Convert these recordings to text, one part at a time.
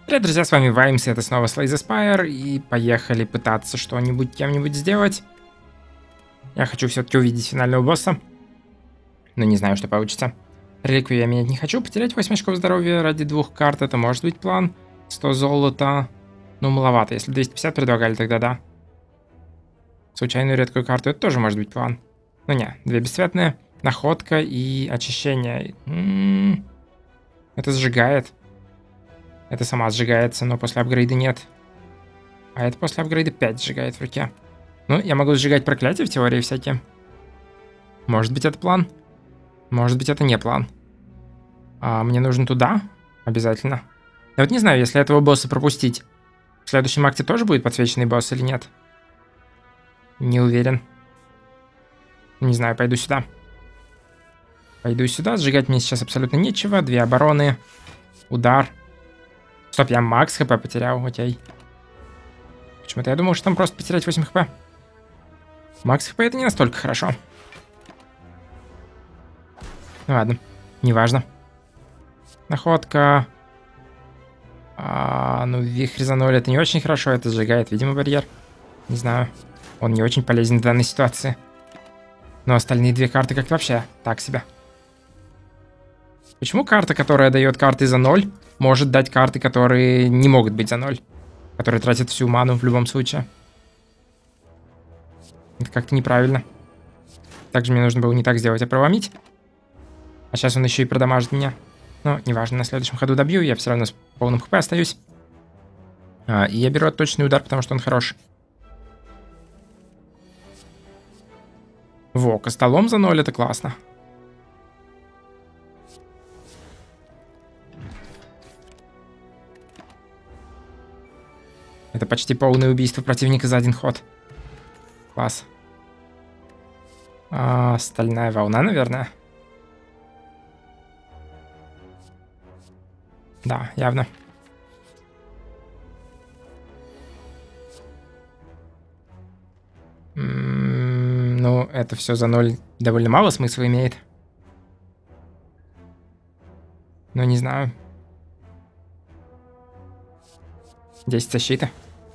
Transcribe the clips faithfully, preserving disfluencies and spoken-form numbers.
Привет, друзья, с вами Ваймс, и это снова Slay the Spire, и поехали пытаться что-нибудь кем-нибудь сделать. Я хочу все-таки увидеть финального босса, но не знаю, что получится. Реликвию я менять не хочу, потерять восемь очков здоровья ради двух карт, это может быть план. сто золота, ну маловато, если двести пятьдесят предлагали, тогда да. Случайную редкую карту, это тоже может быть план. Ну не, две бесцветные, находка и очищение. М-м-м. Это сжигает. Это сама сжигается, но после апгрейда нет. А это после апгрейда пять сжигает в руке. Ну, я могу сжигать проклятия в теории всякие. Может быть, это план. Может быть, это не план. А мне нужно туда? Обязательно. Я вот не знаю, если этого босса пропустить, в следующем акте тоже будет подсвеченный босс или нет? Не уверен. Не знаю, пойду сюда. Пойду сюда. Сжигать мне сейчас абсолютно нечего. Две обороны. Удар. Стоп, я макс хп потерял, окей. Почему-то я думал, что там просто потерять восемь хп. Макс хп это не настолько хорошо. Ну ладно, неважно. Находка. А, ну, вихрь за ноль это не очень хорошо, это сжигает, видимо, барьер. Не знаю, он не очень полезен в данной ситуации. Но остальные две карты как-то вообще так себе. Почему карта, которая дает карты за ноль, может дать карты, которые не могут быть за ноль? Которые тратят всю ману в любом случае. Это как-то неправильно. Также мне нужно было не так сделать, а проломить. А сейчас он еще и продамажит меня. Но неважно, на следующем ходу добью, я все равно с полным хп остаюсь. А, и я беру точный удар, потому что он хорош. Во, костолом за ноль, это классно. Это почти полное убийство противника за один ход. Класс. А, стальная волна, наверное. Да, явно. М-м, ну, это все за ноль довольно мало смысла имеет. Ну, не знаю. десять защиты.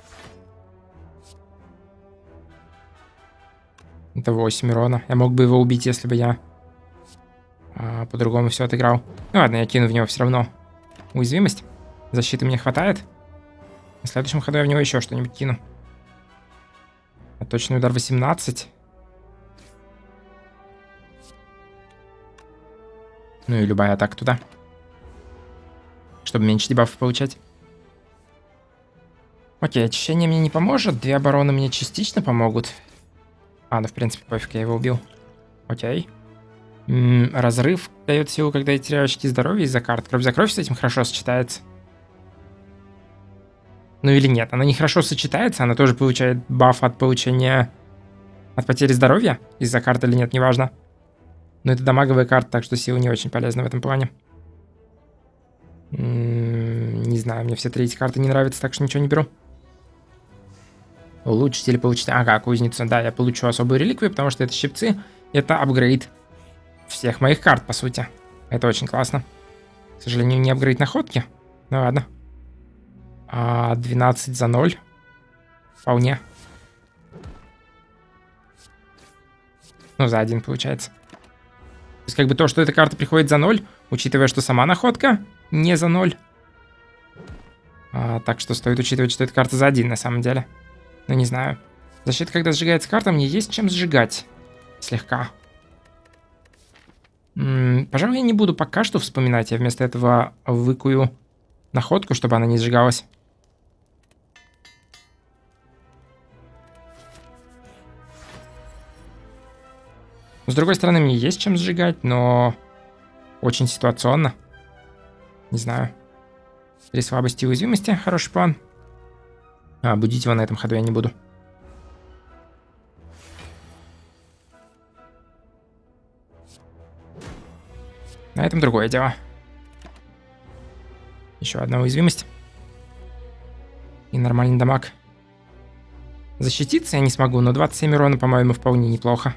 Это восемь урона. Я мог бы его убить, если бы я а, по-другому все отыграл. Ну ладно, я кину в него все равно уязвимость. Защиты мне хватает. На следующем ходу я в него еще что-нибудь кину. А точный удар восемнадцать. Ну и любая атака туда. Чтобы меньше дебафов получать. Окей, очищение мне не поможет. Две обороны мне частично помогут. А, ну в принципе пофиг, я его убил. Окей. М-м, разрыв дает силу, когда я теряю очки здоровья из-за карт. Кровь за кровь с этим хорошо сочетается. Ну или нет, она не хорошо сочетается, она тоже получает баф от получения... От потери здоровья из-за карты или нет, неважно. Но это дамаговая карта, так что сила не очень полезна в этом плане. М-м, не знаю, мне все три эти карты не нравятся, так что ничего не беру. Улучшить или получить... Ага, кузница. Да, я получу особую реликвию, потому что это щипцы. Это апгрейд всех моих карт, по сути. Это очень классно. К сожалению, не апгрейд находки. Ну ладно. А, двенадцать за ноль. Вполне. Ну, за один получается. То есть, как бы то, что эта карта приходит за ноль, учитывая, что сама находка не за ноль. А, так что стоит учитывать, что эта карта за один на самом деле. Ну, не знаю. Защита, когда сжигается карта, мне есть чем сжигать. Слегка. М-м, пожалуй, я не буду пока что вспоминать. Я вместо этого выкую находку, чтобы она не сжигалась. С другой стороны, мне есть чем сжигать, но очень ситуационно. Не знаю. Три слабости и уязвимости. Хороший план. А, будить его на этом ходу я не буду. На этом другое дело. Еще одна уязвимость. И нормальный дамаг. Защититься я не смогу, но двадцать семь урона, по-моему, вполне неплохо.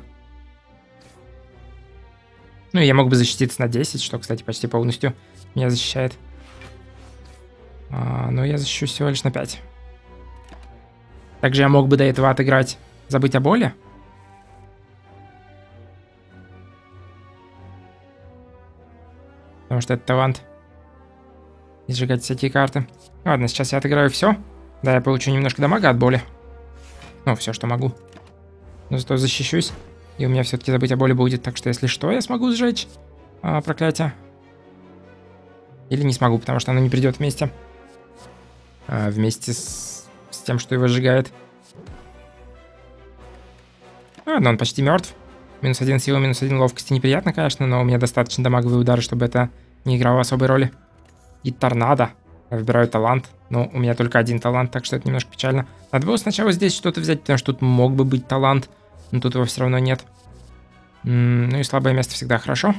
Ну, я мог бы защититься на десять, что, кстати, почти полностью меня защищает. А, но я защищусь всего лишь на пять. Также я мог бы до этого отыграть «Забыть о боли». Потому что это талант. И сжигать всякие карты. Ладно, сейчас я отыграю все. Да, я получу немножко дамага от боли. Ну, все, что могу. Но зато защищусь. И у меня все-таки «Забыть о боли» будет. Так что, если что, я смогу сжечь а, проклятие. Или не смогу, потому что оно не придет вместе. А, вместе с, с тем, что его сжигает. Ладно, он почти мертв. Минус один сила, минус один ловкости. Неприятно, конечно, но у меня достаточно дамаговые удары, чтобы это не играло особой роли. И торнадо. Я выбираю талант. Но у меня только один талант, так что это немножко печально. Надо было сначала здесь что-то взять, потому что тут мог бы быть талант. Но тут его все равно нет. М-м, ну и слабое место всегда хорошо.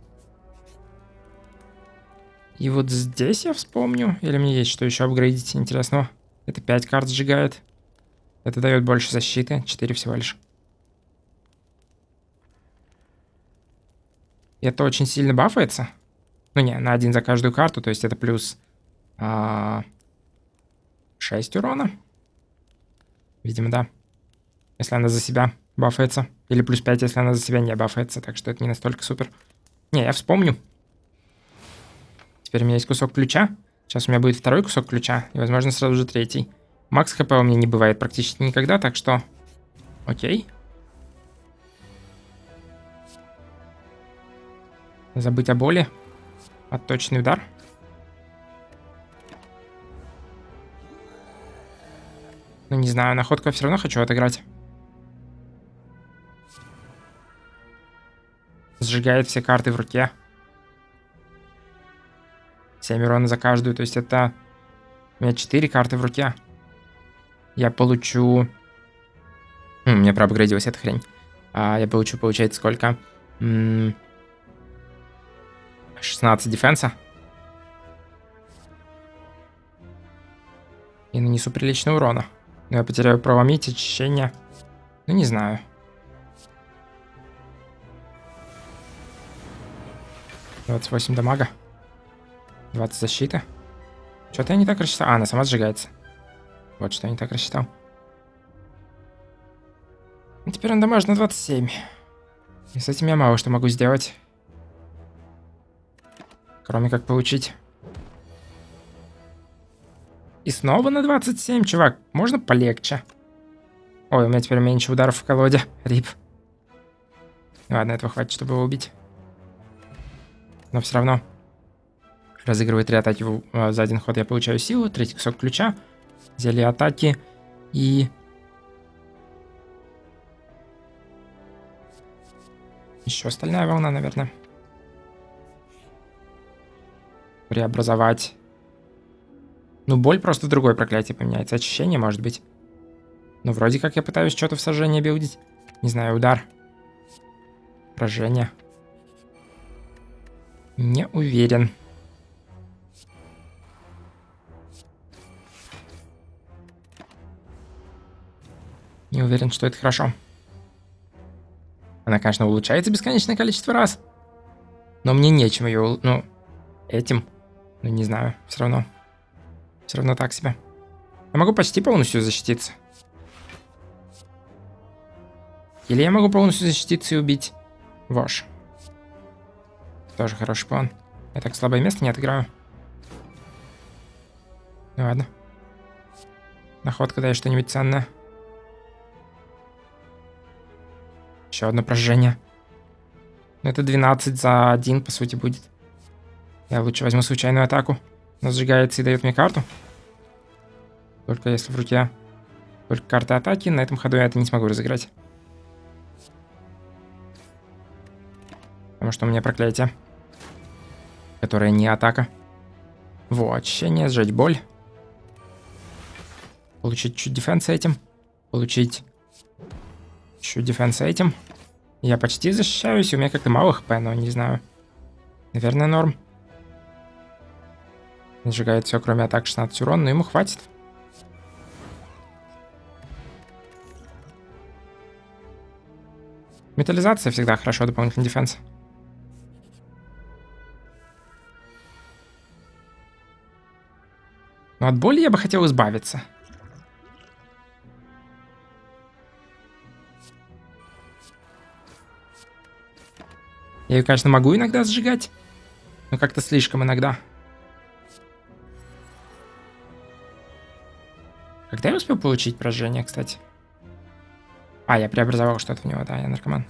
И вот здесь я вспомню. Или мне есть что еще апгрейдить интересного. Это пять карт сжигает. Это дает больше защиты. четыре всего лишь. И это очень сильно бафается. Ну не, на один за каждую карту. То есть это плюс а, шесть урона. Видимо, да. Если она за себя бафается. Или плюс пять, если она за себя не бафается. Так что это не настолько супер. Не, я вспомню. Теперь у меня есть кусок ключа. Сейчас у меня будет второй кусок ключа. И, возможно, сразу же третий. Макс хп у меня не бывает практически никогда. Так что... Окей. Забыть о боли. Отточенный удар. Ну, не знаю, находку я все равно хочу отыграть. Сжигает все карты в руке. семь урона за каждую. То есть это... У меня четыре карты в руке. Я получу... М, у меня проапгрейдилась эта хрень. А я получу, получается, сколько? М, шестнадцать дефенса. И нанесу прилично урона. Но я потеряю проломить, очищение. Ну, не знаю. двадцать восемь дамага. двадцать защиты. Что-то я не так рассчитал. А, она сама сжигается. Вот что я не так рассчитал. И теперь он дамажит на двадцать семь. И с этим я мало что могу сделать. Кроме как получить. И снова на двадцать семь, чувак. Можно полегче? Ой, у меня теперь меньше ударов в колоде. Рип. Ладно, этого хватит, чтобы его убить. Но все равно. Разыгрывает три атаки в, за один ход. Я получаю силу. Третий кусок ключа. Зелье атаки. И... Еще остальная волна, наверное. Преобразовать. Ну, боль просто в другое проклятие поменяется. Очищение, может быть. Ну, вроде как я пытаюсь что-то в сожжение билдить. Не знаю, удар. Поражение. Не уверен. Не уверен, что это хорошо. Она, конечно, улучшается бесконечное количество раз. Но мне нечем ее... Ну, этим. Ну, не знаю. Все равно. Все равно так себе. Я могу почти полностью защититься. Или я могу полностью защититься и убить Вош. Тоже хороший план. Я так слабое место не отыграю. Ну ладно. Находка, дай что-нибудь ценное. Еще одно прожжение. Ну это двенадцать за один, по сути, будет. Я лучше возьму случайную атаку. Она сжигается и дает мне карту. Только если в руке только карта атаки, на этом ходу я это не смогу разыграть. Потому что у меня проклятие. Которое не атака. Во, очищение, сжать боль. Получить чуть дефенса этим. Получить чуть дефенса этим. Я почти защищаюсь, у меня как-то мало хп, но не знаю. Наверное, норм. Сжигает все, кроме атак, шестнадцать урона, но ему хватит. Металлизация всегда хорошо, дополнительный дефенс. Но от боли я бы хотел избавиться. Я ее, конечно, могу иногда сжигать, но как-то слишком иногда. Когда я успел получить поражение, кстати? А, я преобразовал что-то в него, да, я наркоман.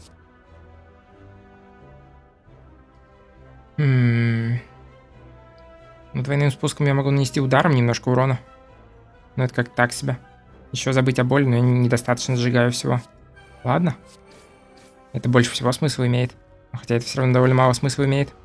М-м-м. Ну, двойным спуском я могу нанести ударом немножко урона. Но это как так себе. Еще забыть о боли, но я недостаточно сжигаю всего. Ладно. Это больше всего смысла имеет. Хотя это все равно довольно мало смысла имеет.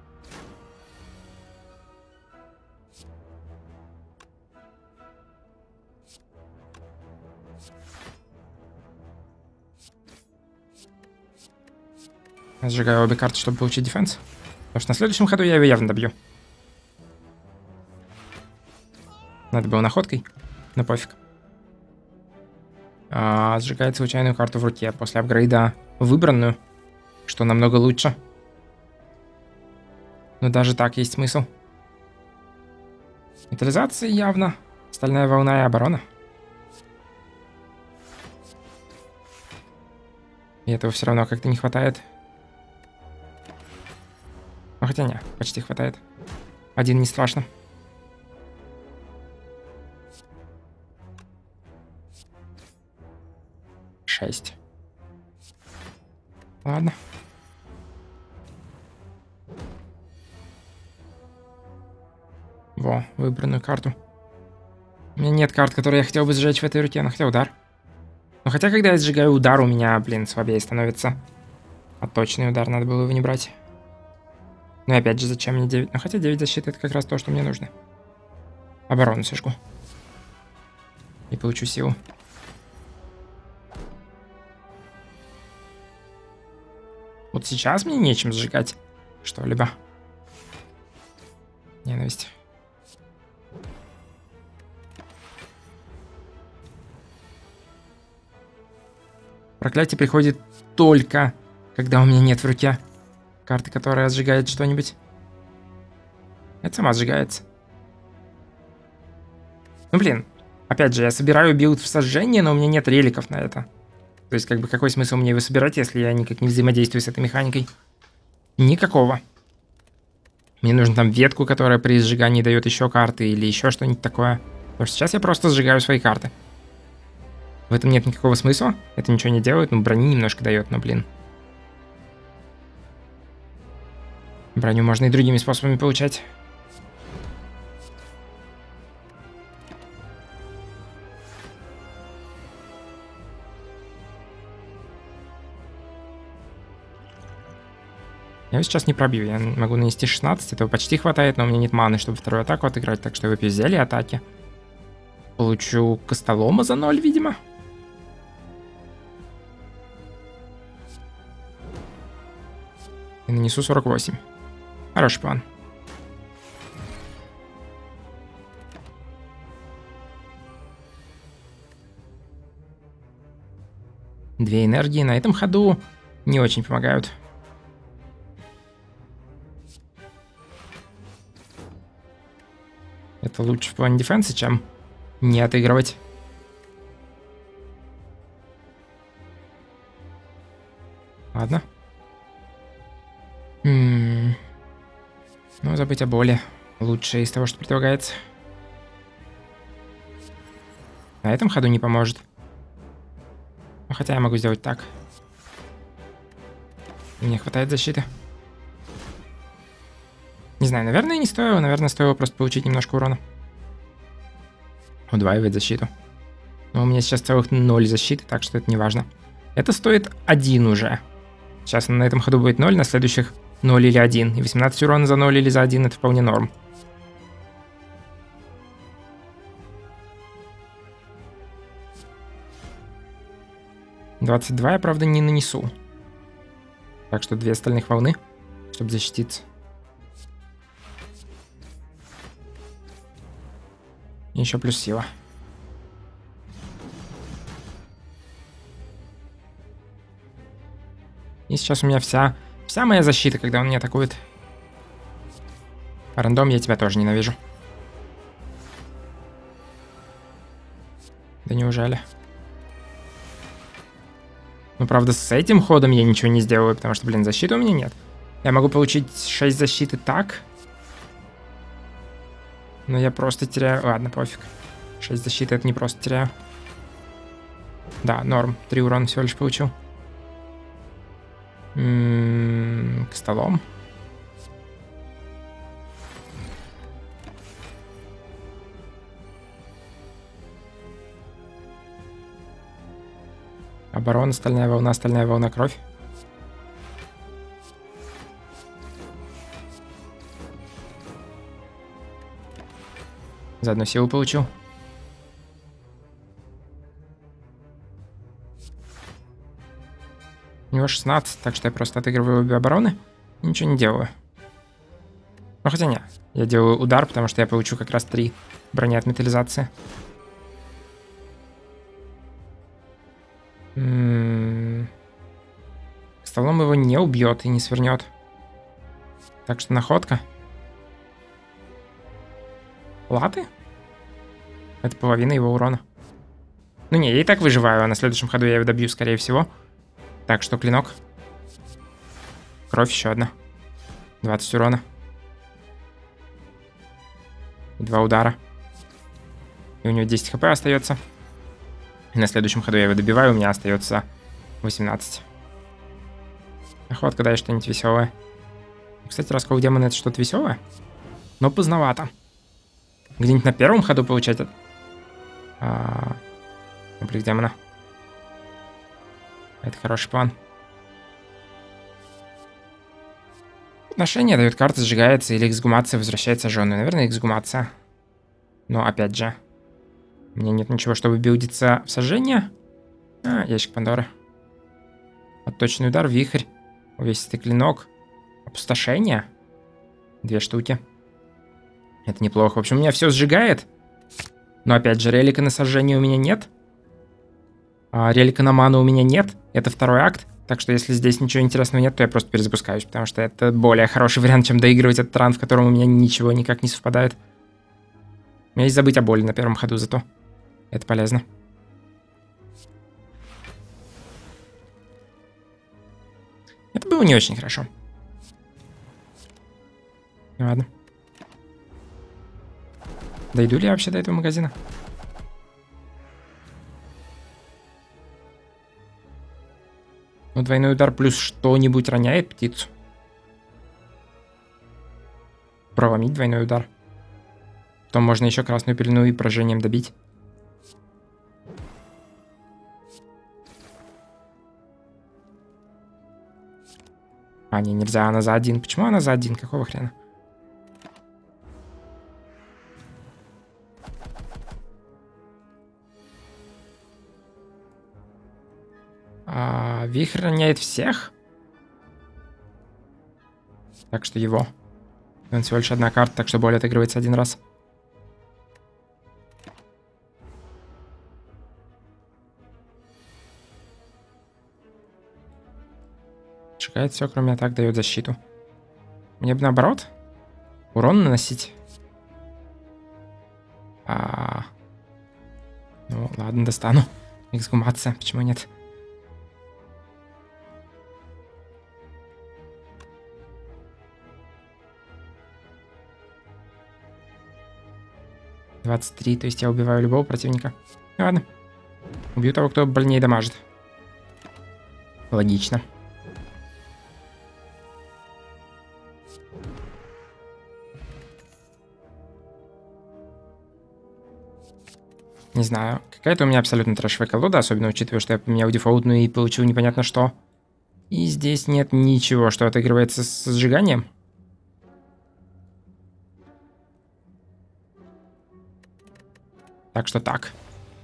Я сжигаю обе карты, чтобы получить дефенс. Потому что на следующем ходу я его явно добью. Надо было находкой, но пофиг. А, сжигает случайную карту в руке после апгрейда выбранную, что намного лучше. Но даже так есть смысл. Металлизация явно. Стальная волна и оборона. И этого все равно как-то не хватает. Ну, хотя не, почти хватает. Один не страшно. Шесть. Ладно. Во, выбранную карту. У меня нет карт, которые я хотел бы сжечь в этой руке, но хотя удар. Но хотя, когда я сжигаю удар, у меня, блин, слабее становится. А точный удар надо было его не брать. Ну и опять же, зачем мне девять? Ну хотя девять защиты это как раз то, что мне нужно. Оборону сожгу. И получу силу. Вот сейчас мне нечем сжигать что-либо. Ненависть. Проклятие приходит только, когда у меня нет в руке карты, которая сжигает что-нибудь. Это сама сжигается. Ну блин, опять же, я собираю билд в сожжение, но у меня нет реликов на это. То есть, как бы, какой смысл мне его собирать, если я никак не взаимодействую с этой механикой? Никакого. Мне нужно там ветку, которая при сжигании дает еще карты или еще что-нибудь такое. Потому что сейчас я просто сжигаю свои карты. В этом нет никакого смысла. Это ничего не делает, ну брони немножко дает, но блин. Броню можно и другими способами получать. Я его сейчас не пробью, я могу нанести шестнадцать, этого почти хватает, но у меня нет маны, чтобы вторую атаку отыграть, так что я выпью зелье атаки. Получу костолома за ноль, видимо. И нанесу сорок восемь. Хороший план. Две энергии на этом ходу не очень помогают. Это лучше в плане дефенса, чем не отыгрывать. Ладно. М-м-м. Ну, забыть о боли. Лучшее из того, что предлагается. На этом ходу не поможет. Ну, хотя я могу сделать так. Мне хватает защиты. Не знаю, наверное, не стоило. Наверное, стоило просто получить немножко урона. Удваивает защиту. Но у меня сейчас целых ноль защиты, так что это не важно. Это стоит один уже. Сейчас на этом ходу будет ноль, на следующих ноль или один. И восемнадцать урона за ноль или за один это вполне норм. двадцать два я, правда, не нанесу. Так что две остальных волны, чтобы защититься. Еще плюс сила. И сейчас у меня вся, вся моя защита, когда он меня атакует. Рандом, я тебя тоже ненавижу. Да неужели? Ну, правда, с этим ходом я ничего не сделаю, потому что, блин, защиты у меня нет. Я могу получить шесть защиты так. Но я просто теряю... Ладно, пофиг. шесть защиты это не просто теряю. Да, норм. три урона всего лишь получил. М-м-м, к столом. Оборона, стальная волна, стальная волна, кровь. Заодно силу получил. У него шестнадцать, так что я просто отыгрываю обе обороны. И ничего не делаю. Ну хотя нет, я делаю удар, потому что я получу как раз три брони от металлизации. М-м-м. К столом его не убьет и не свернет. Так что находка. Латы? Это половина его урона. Ну не, я и так выживаю, а на следующем ходу я его добью, скорее всего. Так что клинок. Кровь еще одна. двадцать урона. Два удара. И у него десять хп остается. И на следующем ходу я его добиваю, у меня остается восемнадцать. Находка, дай что-нибудь веселое. Кстати, раскол демона это что-то веселое. Но поздновато. Где-нибудь на первом ходу получать это. А... Облик демона. Это хороший план. Отношение дает карта, сжигается, или эксгумация возвращается сожженную. Наверное, эксгумация. Но опять же, у меня нет ничего, чтобы билдиться в сожжение. А, ящик Пандоры. Отточенный удар, вихрь, увесистый клинок, опустошение. Две штуки. Это неплохо. В общем, у меня все сжигает. Но опять же, релика на сожжение у меня нет. А, релика на ману у меня нет. Это второй акт. Так что если здесь ничего интересного нет, то я просто перезапускаюсь. Потому что это более хороший вариант, чем доигрывать этот ран, в котором у меня ничего никак не совпадает. У меня есть забыть о боли на первом ходу зато. Это полезно. Это было не очень хорошо. Ладно. Дойду ли я вообще до этого магазина? Ну, двойной удар плюс что-нибудь роняет птицу. Проломить двойной удар. Потом можно еще красную пелену и поражением добить. А, не, нельзя, она за один. Почему она за один? Какого хрена? А, вихрь роняет всех. Так что его. Он всего лишь одна карта, так что боль отыгрывается один раз. Шикает все, кроме атак, дает защиту. Мне бы наоборот урон наносить. А... Ну, ладно, достану. Эксгумация, почему нет? двадцать три, то есть я убиваю любого противника. Ну, ладно. Убью того, кто больнее дамажит. Логично. Не знаю. Какая-то у меня абсолютно трэшевая колода, особенно учитывая, что я поменял дефолтную и получил непонятно что. И здесь нет ничего, что отыгрывается с сжиганием. Так что так.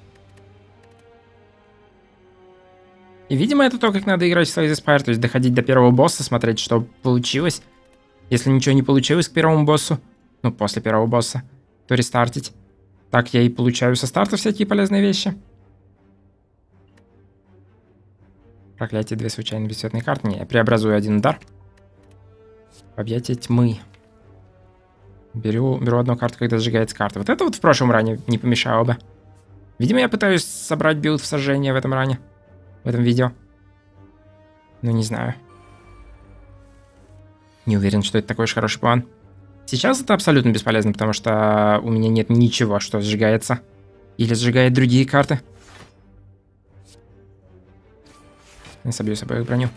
И, видимо, это то, как надо играть в Slay the Spire, то есть доходить до первого босса, смотреть, что получилось. Если ничего не получилось к первому боссу, ну, после первого босса, то рестартить. Так я и получаю со старта всякие полезные вещи. Проклятие, две случайно бесцветные карты. Не, я преобразую один удар. Объятие тьмы. Беру, беру одну карту, когда сжигается карта. Вот это вот в прошлом ране не помешало бы. Видимо, я пытаюсь собрать билд в сожжение в этом ране. В этом видео. Ну, не знаю. Не уверен, что это такой уж хороший план. Сейчас это абсолютно бесполезно, потому что у меня нет ничего, что сжигается. Или сжигает другие карты. Я собью с собой броню.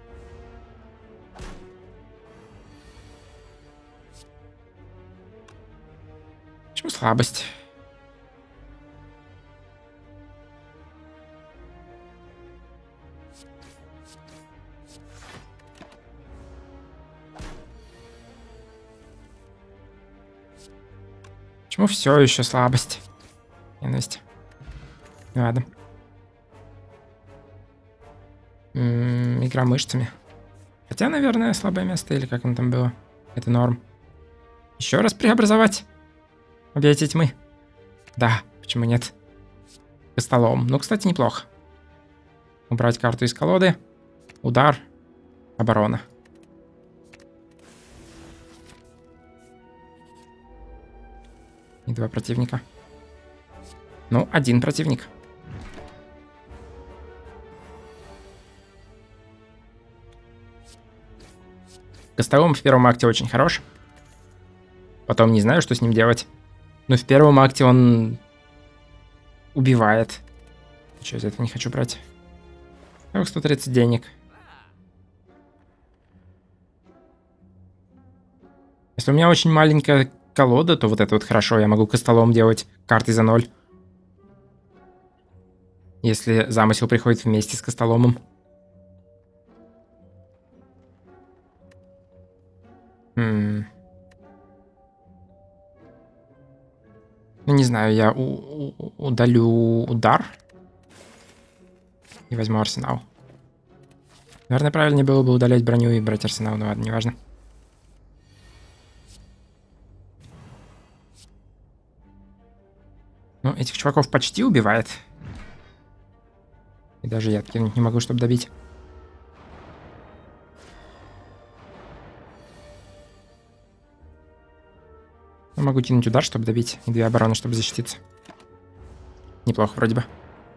Почему слабость? Почему все еще слабость? Ненависть. Ну ладно. М-м, игра мышцами. Хотя, наверное, слабое место, или как он там было. Это норм. Еще раз преобразовать. Объятия тьмы. Да, почему нет? Костолом. Ну, кстати, неплохо. Убрать карту из колоды. Удар. Оборона. И два противника. Ну, один противник. Костолом в первом акте очень хорош. Потом не знаю, что с ним делать. Но в первом акте он убивает. Что, из этого не хочу брать. Так, сто тридцать денег. Если у меня очень маленькая колода, то вот это вот хорошо. Я могу костолом делать карты за ноль. Если замысел приходит вместе с костоломом. Хм. Ну, не знаю, я у- у- удалю удар. И возьму арсенал. Наверное, правильнее было бы удалять броню и брать арсенал, но ладно, неважно. Ну, этих чуваков почти убивает. И даже я откинуть не могу, чтобы добить. Но могу кинуть удар, чтобы добить, и две обороны, чтобы защититься. Неплохо вроде бы.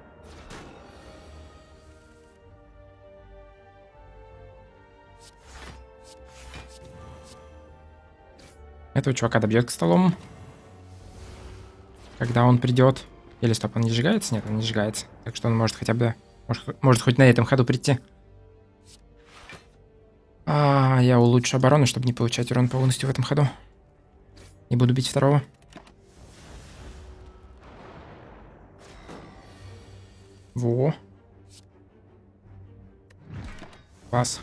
Этого чувака добьет к столом. Когда он придет. Или стоп, он не сжигается? Нет, он не сжигается. Так что он может хотя бы... Может, может хоть на этом ходу прийти. А, я улучшу оборону, чтобы не получать урон полностью в этом ходу. Не буду бить второго. Во. Класс.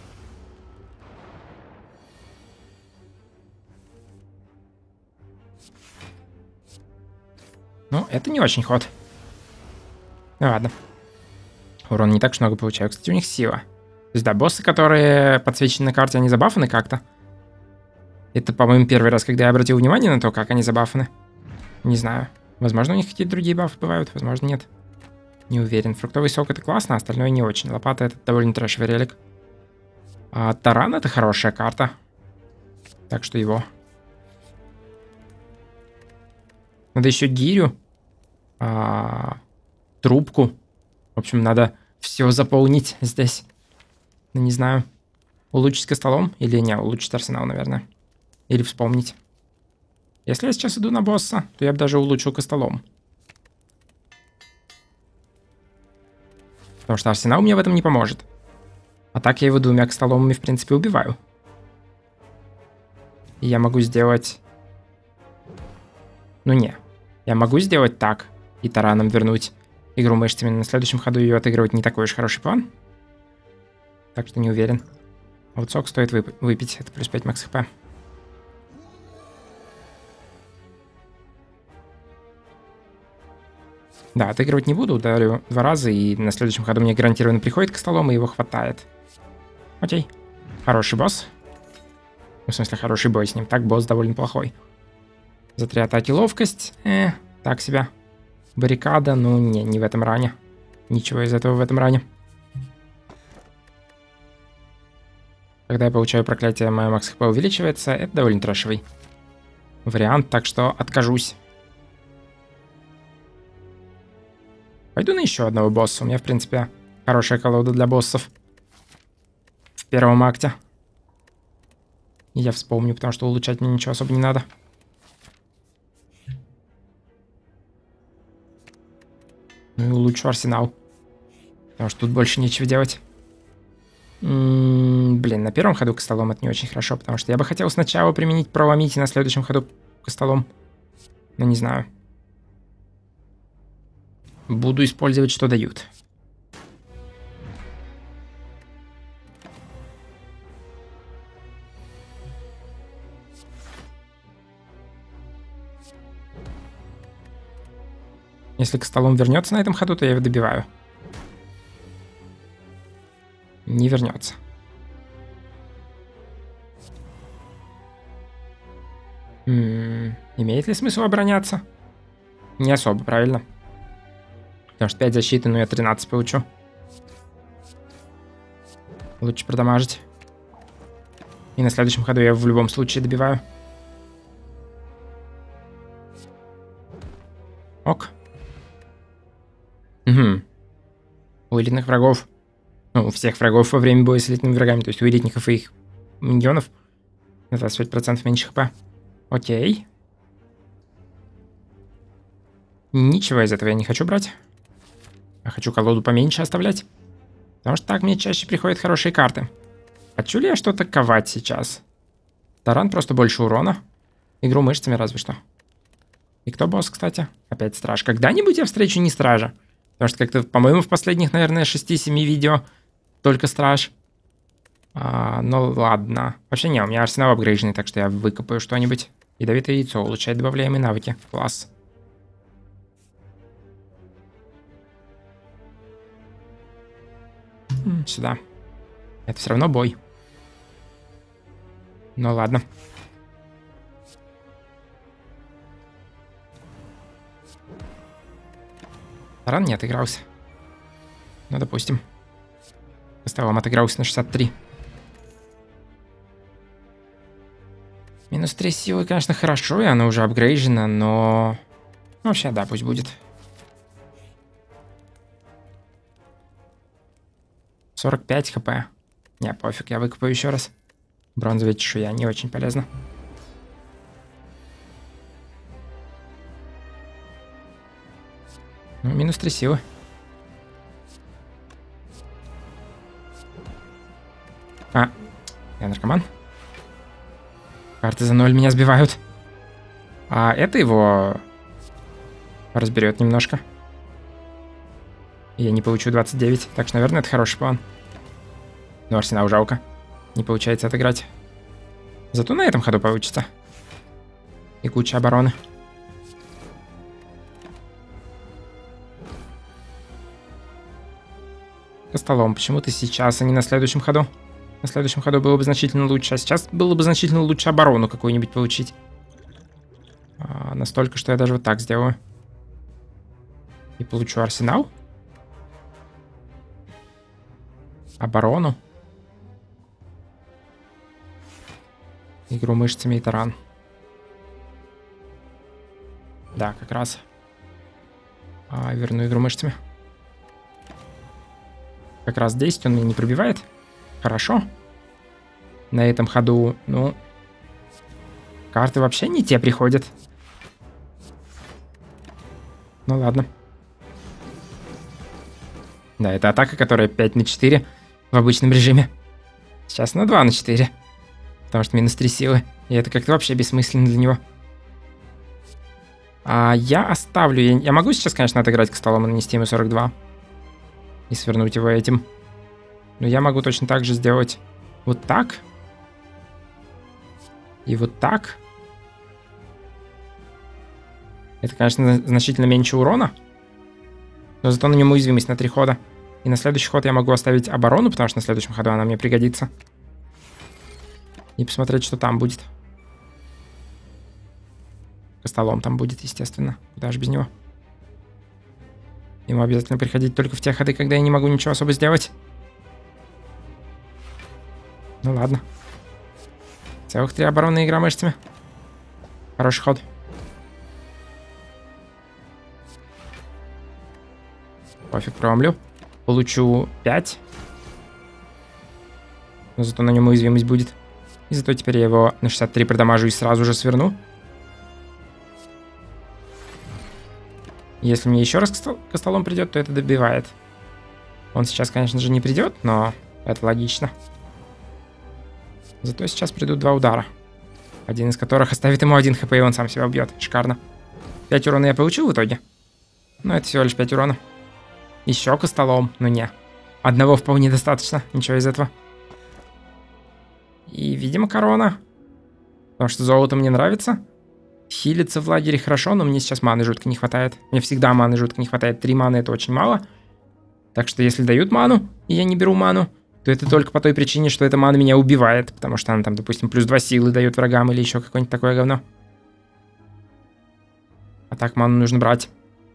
Ну, это не очень ход. Ну ладно. Урон не так уж много получаю. Кстати, у них сила. То есть, да, боссы, которые подсвечены на карте, они забафаны как-то. Это, по-моему, первый раз, когда я обратил внимание на то, как они забафаны. Не знаю. Возможно, у них какие-то другие бафы бывают, возможно, нет. Не уверен. Фруктовый сок — это классно, а остальное не очень. Лопата — это довольно трэшевый релик. А таран — это хорошая карта. Так что его. Надо еще гирю. А, трубку. В общем, надо все заполнить здесь. Ну, не знаю. Улучшить костолом? Или не, улучшить арсенал, наверное. Или вспомнить. Если я сейчас иду на босса, то я бы даже улучшил костолом. Потому что арсенал мне в этом не поможет. А так я его двумя костоломами, в принципе, убиваю. И я могу сделать... Ну не. Я могу сделать так. И тараном вернуть игру мышцами. На следующем ходу ее отыгрывать не такой уж хороший план. Так что не уверен. А вот сок стоит вып выпить. Это плюс пять макс хп. Да, отыгрывать не буду. Ударю два раза. И на следующем ходу мне гарантированно приходит к столом, и его хватает. Окей. Хороший босс. Ну, в смысле, хороший бой с ним. Так, босс довольно плохой. За три атаки ловкость. Э, так себя. Баррикада. Ну, не, не в этом ране. Ничего из этого в этом ране. Когда я получаю проклятие, моя макс хп увеличивается. Это довольно трэшевый вариант, так что откажусь. Пойду на еще одного босса. У меня, в принципе, хорошая колода для боссов. В первом акте. И я вспомню, потому что улучшать мне ничего особо не надо. Ну и улучшу арсенал. Потому что тут больше нечего делать. М-м, блин, на первом ходу костолом это не очень хорошо, потому что я бы хотел сначала применить проломить и на следующем ходу костолом. Но не знаю. Буду использовать, что дают. Если костолом вернется на этом ходу, то я его добиваю. Не вернется. М-м, имеет ли смысл обороняться? Не особо, правильно? Потому что пять защиты, но я тринадцать получу. Лучше продамажить. И на следующем ходу я в любом случае добиваю. Ок. Угу. У элитных врагов, ну, у всех врагов во время боя с элитными врагами, то есть у элитников и их миньонов на двадцать пять процентов меньше хп. Окей. Ничего из этого я не хочу брать. Я хочу колоду поменьше оставлять. Потому что так мне чаще приходят хорошие карты. Хочу ли я что-то ковать сейчас? Таран просто больше урона. Игру мышцами разве что. И кто босс, кстати? Опять страж. Когда-нибудь я встречу не стража. Потому что как-то, по-моему, в последних, наверное, шести-семи видео только страж. А, ну ладно. Вообще не, у меня арсенал апгрейженный, так что я выкопаю что-нибудь. Ядовитое яйцо улучшает добавляемые навыки. Класс. М, сюда. Это все равно бой. Ну ладно. Таран не отыгрался. Ну, допустим. Костолом отыгрался на шестьдесят три. Минус три силы, конечно, хорошо, и она уже апгрейжена, но... Ну, вообще, да, пусть будет. сорок пять хп. Не, пофиг, я выкопаю еще раз. Бронзовая чешуя не очень полезна. Ну, минус три силы. А, я наркоман. Карты за ноль меня сбивают. А это его разберет немножко. Я не получу двадцать девять, так что, наверное, это хороший план. Но арсенал жалко. Не получается отыграть. Зато на этом ходу получится. И куча обороны. Костолом почему-то сейчас, а не на следующем ходу. На следующем ходу было бы значительно лучше, а сейчас было бы значительно лучше оборону какую-нибудь получить. А, настолько, что я даже вот так сделаю. И получу арсенал. Оборону. Игру мышцами и таран. Да, как раз. А, верну игру мышцами. Как раз десять он меня не пробивает. Хорошо. На этом ходу, ну... Карты вообще не те приходят. Ну ладно. Да, это атака, которая пять на четыре в обычном режиме. Сейчас на два на четыре. Потому что минус три силы. И это как-то вообще бессмысленно для него. А я оставлю... Я, я могу сейчас, конечно, отыграть к столу и нанести ему сорок два. И свернуть его этим. Но я могу точно так же сделать вот так. И вот так. Это, конечно, значительно меньше урона. Но зато на нем уязвимость на три хода. И на следующий ход я могу оставить оборону, потому что на следующем ходу она мне пригодится. И посмотреть, что там будет. Костолом там будет, естественно. Куда же без него. Ему обязательно приходить только в те ходы, когда я не могу ничего особо сделать. Ну ладно. Целых три обороны, игра мышцами. Хороший ход. Пофиг, проломлю. Получу пять. Но зато на нем уязвимость будет. И зато теперь я его на шестьдесят три продамажу и сразу же сверну. Если мне еще раз к столом придет, то это добивает. Он сейчас, конечно же, не придет, но это логично. Зато сейчас придут два удара. Один из которых оставит ему один хп, и он сам себя убьет. Шикарно. пять урона я получил в итоге. Но это всего лишь пять урона. Еще ко столом, но не. Одного вполне достаточно, ничего из этого. И, видимо, корона. Потому что золото мне нравится. Хилиться в лагере хорошо, но мне сейчас маны жутко не хватает. Мне всегда маны жутко не хватает. Три маны это очень мало. Так что если дают ману, и я не беру ману, то это только по той причине, что эта мана меня убивает. Потому что она там, допустим, плюс два силы дает врагам или еще какое-нибудь такое говно. А так ману нужно брать.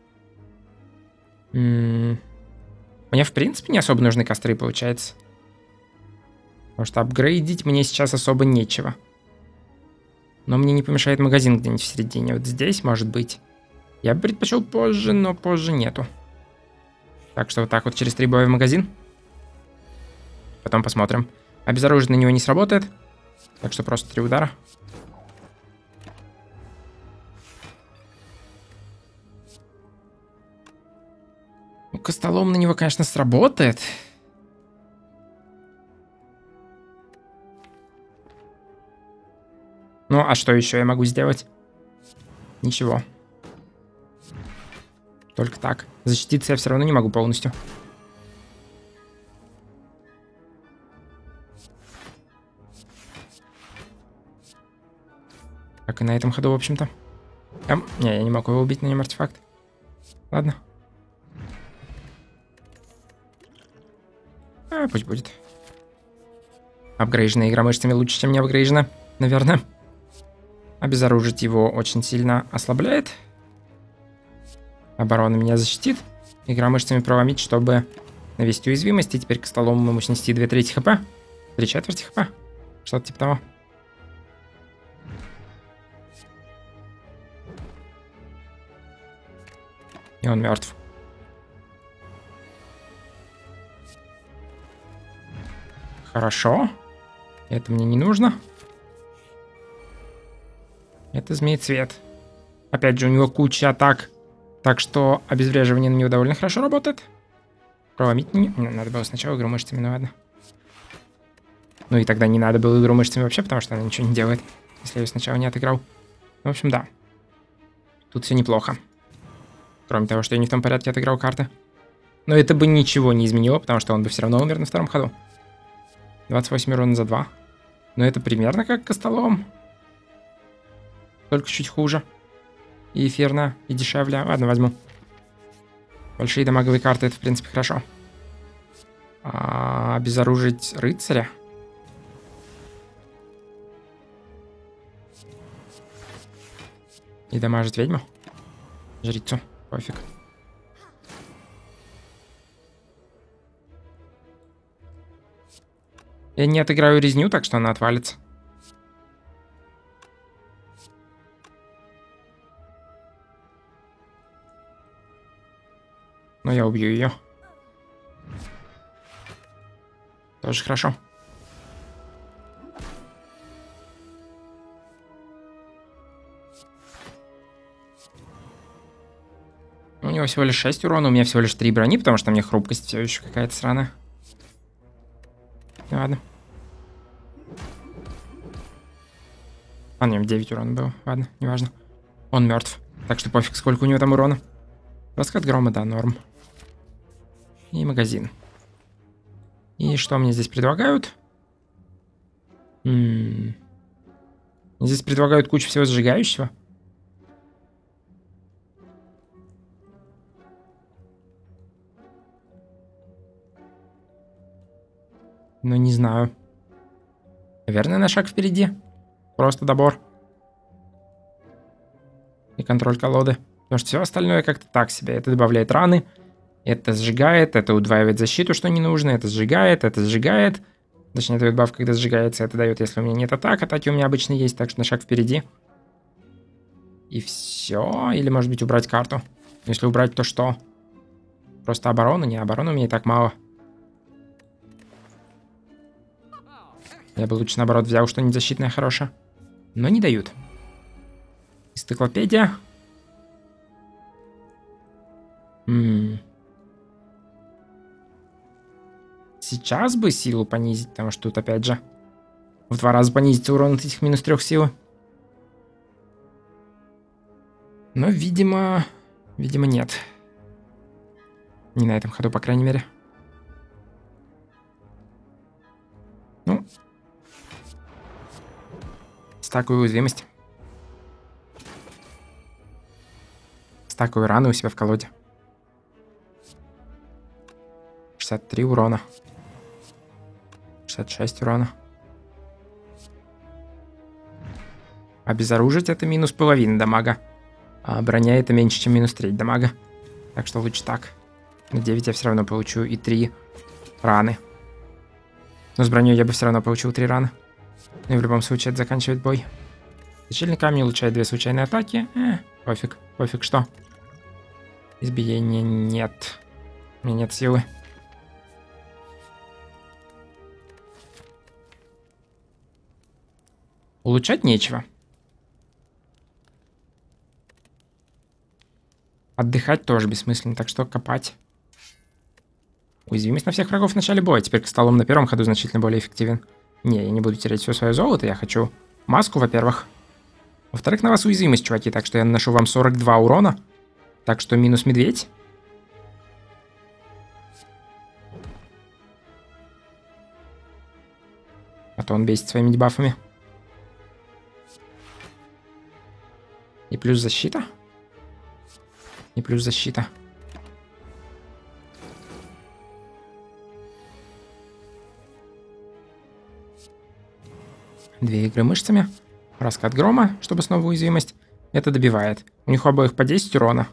М-м- Мне, в принципе, не особо нужны костры, получается. Потому что апгрейдить мне сейчас особо нечего. Но мне не помешает магазин где-нибудь в середине. Вот здесь, может быть. Я бы предпочел позже, но позже нету. Так что вот так вот через три боя в магазин. Потом посмотрим. Обезоружить на него не сработает. Так что просто три удара. Ну, костолом на него, конечно, сработает. Ну, а что еще я могу сделать? Ничего. Только так. Защититься я все равно не могу полностью. Как и на этом ходу, в общем-то. Эм, не, я не могу его убить, на нем артефакт. Ладно. А, пусть будет. Апгрейженная игра мышцами лучше, чем не апгрейжена, наверное. Обезоружить его очень сильно ослабляет. Оборона меня защитит. Игра мышцами проломить, чтобы навести уязвимость. И теперь к столу мы ему снести две трети хп. Три четверти хп. Что-то типа того. И он мертв. Хорошо. Это мне не нужно. Это змеецвет. Опять же, у него куча атак. Так что обезвреживание на него довольно хорошо работает. Проломить не... Надо было сначала игру мышцами, ну ладно. Ну и тогда не надо было игру мышцами вообще, потому что она ничего не делает, если я ее сначала не отыграл. В общем, да. Тут все неплохо. Кроме того, что я не в том порядке отыграл карты. Но это бы ничего не изменило, потому что он бы все равно умер на втором ходу. двадцать восемь урона за два. Но это примерно как костолом. Только чуть хуже. И эфирно, и дешевле. Ладно, возьму. Большие дамаговые карты, это в принципе хорошо. А, обезоружить рыцаря. И дамажить ведьму. Жрицу. Пофиг. Я не отыграю резню, так что она отвалится. Но я убью ее. Тоже хорошо. У него всего лишь шесть урона, у меня всего лишь три брони, потому что у меня хрупкость все еще какая-то сраная. Ладно. А, на нем девять урона было. Ладно, неважно. Он мертв. Так что пофиг, сколько у него там урона. Раскат грома, да, норм. И магазин. И что мне здесь предлагают? М-м-м. Здесь предлагают кучу всего сжигающего. Но не знаю. Наверное, на шаг впереди. Просто добор. И контроль колоды. Потому что все остальное как-то так себе. Это добавляет раны. Это сжигает. Это удваивает защиту, что не нужно. Это сжигает. Это сжигает. Точнее, дает баф, когда сжигается. Это дает, если у меня нет атак. Атаки у меня обычно есть. Так что на шаг впереди. И все. Или, может быть, убрать карту. Если убрать, то что? Просто оборону? Не, оборону у меня и так мало. Я бы лучше, наоборот, взял что-нибудь защитное хорошее. Но не дают. Энциклопедия. М-м. Сейчас бы силу понизить, потому что тут опять же в два раза понизится урон от этих минус трех силы. Но, видимо... Видимо, нет. Не на этом ходу, по крайней мере. Ну. Стакую уязвимость. Стакую раны у себя в колоде. шестьдесят три урона. шестьдесят шесть урона. Обезоружить это минус половина дамага. А броня это меньше, чем минус треть дамага. Так что лучше так. На девять я все равно получу и три раны. Но с броней я бы все равно получил три раны. Ну и в любом случае это заканчивает бой. Точильный камень улучшает две случайные атаки. Э, пофиг, пофиг что. Избиения нет. У меня нет силы. Улучшать нечего. Отдыхать тоже бессмысленно, так что копать. Уязвимость на всех врагов в начале боя. Теперь к столом на первом ходу значительно более эффективен. Не, я не буду терять все свое золото. Я хочу маску, во-первых. Во-вторых, на вас уязвимость, чуваки. Так что я наношу вам сорок два урона. Так что минус медведь. А то он бесит своими дебафами. И плюс защита. И плюс защита. Две игры мышцами. Раскат грома, чтобы снова уязвимость. Это добивает. У них обоих по десять урона.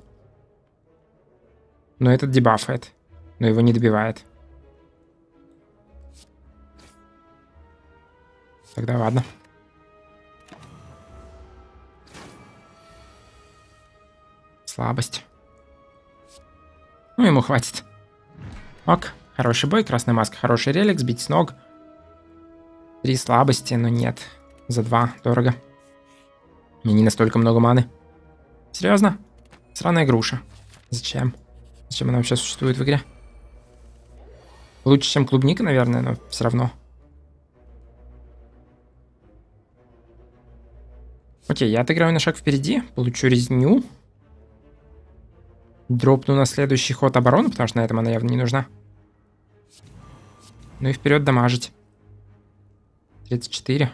Но этот дебафает. Но его не добивает. Тогда ладно. Слабость. Ну, ему хватит. Ок, хороший бой, красная маска, хороший релик, сбить с ног. Три слабости, но нет. За два, дорого. Мне не настолько много маны. Серьезно? Сраная груша. Зачем? Зачем она вообще существует в игре? Лучше, чем клубника, наверное, но все равно. Окей, я отыграю на шаг впереди, получу резню. Дропну на следующий ход оборону, потому что на этом она явно не нужна. Ну и вперед дамажить. тридцать четыре.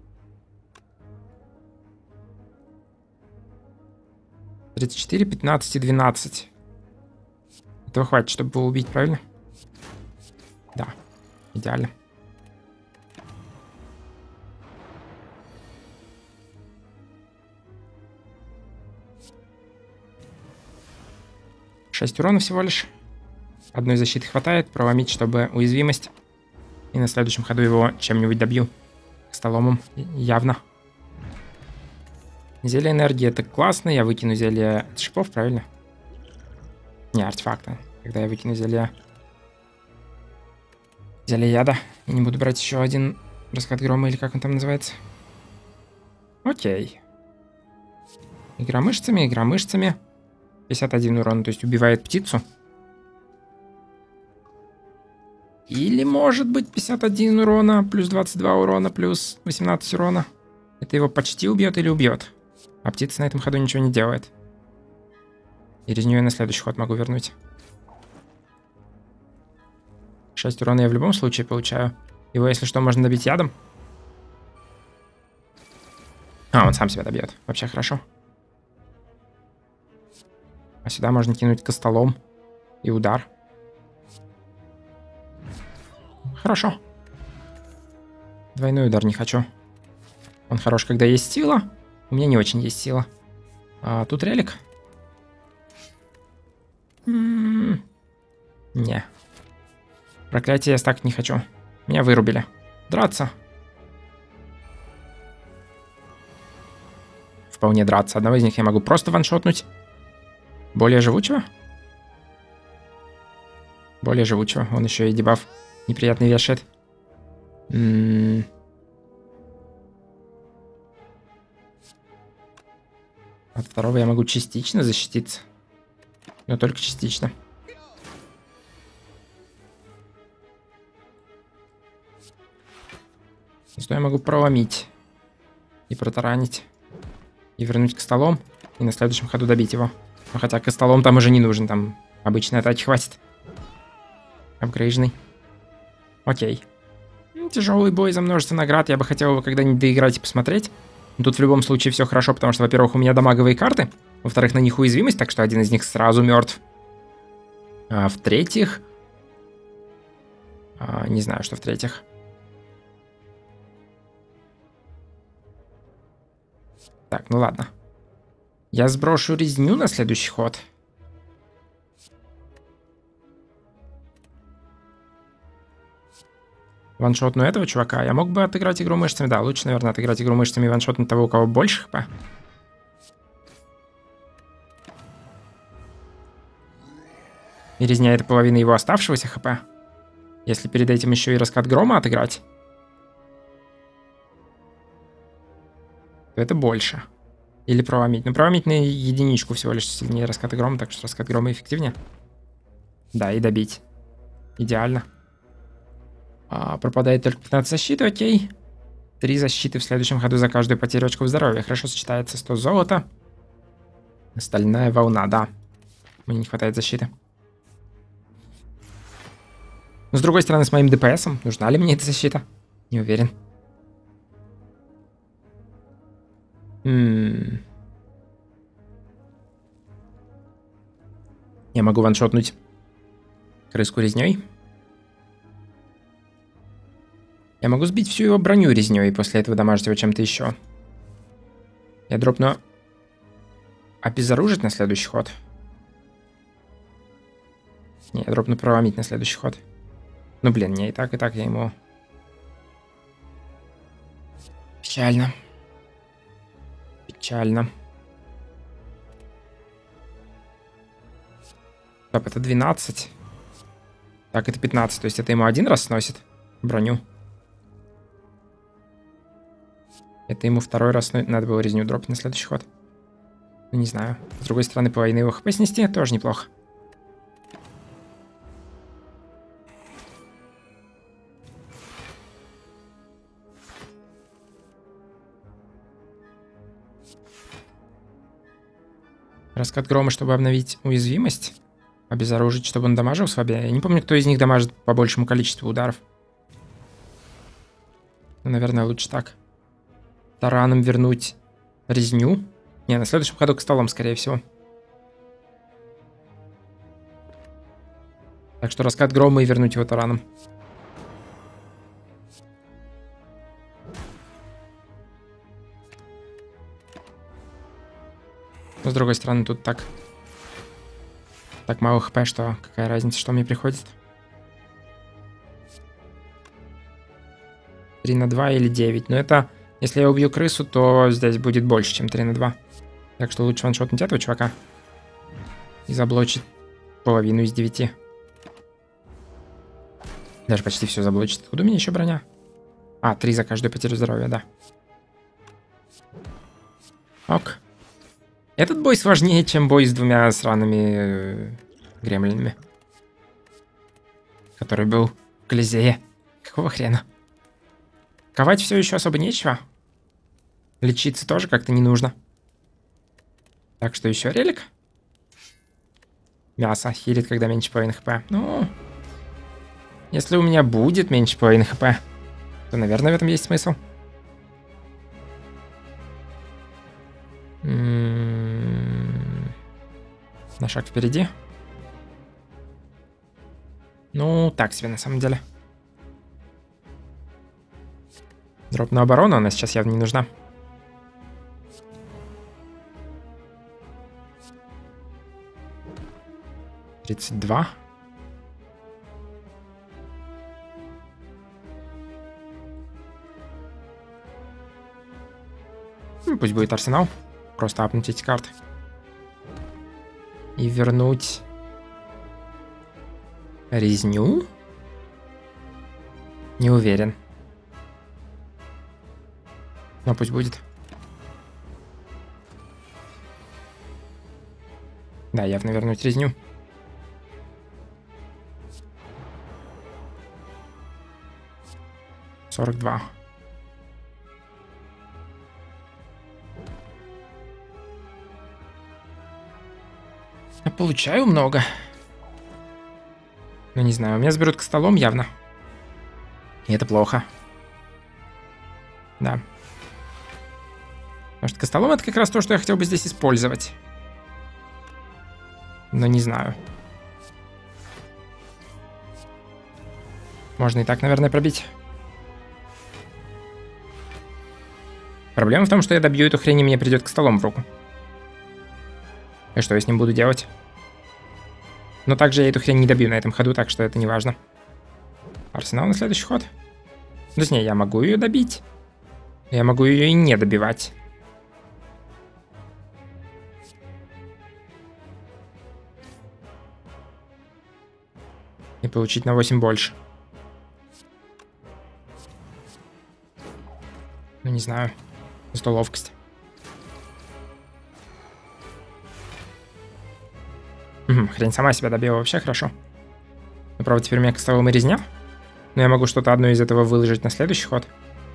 тридцать четыре, пятнадцать и двенадцать. Этого хватит, чтобы его убить, правильно? Да, идеально. шесть урона всего лишь. Одной защиты хватает. Проломить, чтобы уязвимость. И на следующем ходу его чем-нибудь добью. Столомом явно. Зелье энергии это классно. Я выкину зелье от шипов, правильно? Не, артефакта. Когда я выкину зелье... Зелье яда. И не буду брать еще один раскат грома, или как он там называется. Окей. Игра мышцами, игра мышцами. пятьдесят один урон, то есть убивает птицу. Или может быть пятьдесят один урона, плюс двадцать два урона, плюс восемнадцать урона. Это его почти убьет или убьет. А птица на этом ходу ничего не делает. И резню я на следующий ход могу вернуть. шесть урона я в любом случае получаю. Его, если что, можно добить ядом. А, он сам себя добьет. Вообще хорошо. А сюда можно кинуть костолом и удар. Хорошо. Двойной удар не хочу. Он хорош, когда есть сила. У меня не очень есть сила. А тут релик. М-м-м. Не. Проклятие я стакать не хочу. Меня вырубили. Драться. Вполне драться. Одного из них я могу просто ваншотнуть. Более живучего? Более живучего. Он еще и дебаф неприятный вешает. М-м- От второго я могу частично защититься. Но только частично. Что я могу проломить. И протаранить. И вернуть к столом. И на следующем ходу добить его. Но хотя к столом там уже не нужен. Там обычной атаки хватит. Апгрейженный. Окей. Тяжелый бой за множество наград. Я бы хотел его когда-нибудь доиграть и посмотреть. Но тут в любом случае все хорошо, потому что, во-первых, у меня дамаговые карты. Во-вторых, на них уязвимость, так что один из них сразу мертв. А в-третьих... А, не знаю, что в-третьих. Так, ну ладно. Я сброшу резню на следующий ход. Ваншотну этого чувака. Я мог бы отыграть игру мышцами. Да, лучше, наверное, отыграть игру мышцами и ваншотнуть того, у кого больше хп. И резня — это половина его оставшегося хп. Если перед этим еще и раскат грома отыграть, то это больше. Или проломить. Ну, проломить на единичку всего лишь сильнее раската грома, так что раскат грома эффективнее. Да, и добить. Идеально. А, пропадает только пятнадцать защиты, окей. три защиты в следующем ходу за каждую потерю очков здоровья. Хорошо сочетается сто золота. Стальная волна, да. Мне не хватает защиты. Но с другой стороны, с моим ДПСом, нужна ли мне эта защита? Не уверен. М-м. Я могу ваншотнуть крыску резней. Я могу сбить всю его броню резней и после этого дамажить его чем-то еще. Я дропну обезоружить на следующий ход. Не, я дропну проломить на следующий ход. Ну блин, не и так, и так я ему... Печально. Печально. Стоп, это двенадцать. Так, это пятнадцать, то есть это ему один раз сносит броню. Это ему второй раз сносит. Надо было резню дропать на следующий ход. Ну, не знаю. С другой стороны, половину его хп снести тоже неплохо. Раскат грома, чтобы обновить уязвимость. Обезоружить, чтобы он дамажил слабее. Я не помню, кто из них дамажит по большему количеству ударов. Ну, наверное, лучше так. Тараном вернуть резню. Не, на следующем ходу к столам, скорее всего. Так что раскат грома и вернуть его тараном. Но с другой стороны, тут так... Так мало хп, что какая разница, что мне приходит. три на два или девять. Но это... Если я убью крысу, то здесь будет больше, чем три на два. Так что лучше ваншотнуть этого чувака. И заблочить половину из девяти. Даже почти все заблочит. Откуда у меня еще броня? А, три за каждую потерю здоровья, да. Ок. Этот бой сложнее, чем бой с двумя сраными э, гремлинами. Который был в Колизее. Какого хрена? Ковать все еще особо нечего. Лечиться тоже как-то не нужно. Так что еще релик. Мясо хилит, когда меньше половины хп. Ну, если у меня будет меньше половины хп, то, наверное, в этом есть смысл. М-м-м. На шаг впереди. Ну, так себе на самом деле. Дроп на оборону, она сейчас явно не нужна. тридцать два. Ну, пусть будет арсенал. Просто апнуть эти карты. И вернуть Резню? Не уверен. Но пусть будет. Да, явно вернуть резню. сорок два. Я получаю много. Ну, не знаю, у меня заберут к столом явно. И это плохо. Да. Потому что костолом это как раз то, что я хотел бы здесь использовать. Но не знаю. Можно и так, наверное, пробить. Проблема в том, что я добью эту хрень, и мне придет к столом в руку. И что я с ним буду делать? Но также я эту хрень не добью на этом ходу, так что это не важно. Арсенал на следующий ход. Точнее, я могу ее добить. Я могу ее и не добивать. И получить на восемь больше. Ну, не знаю. Зато ловкость. Угу, хрень сама себя добила, вообще хорошо. Но, правда, теперь у меня костолом и резня. Но я могу что-то одно из этого выложить на следующий ход.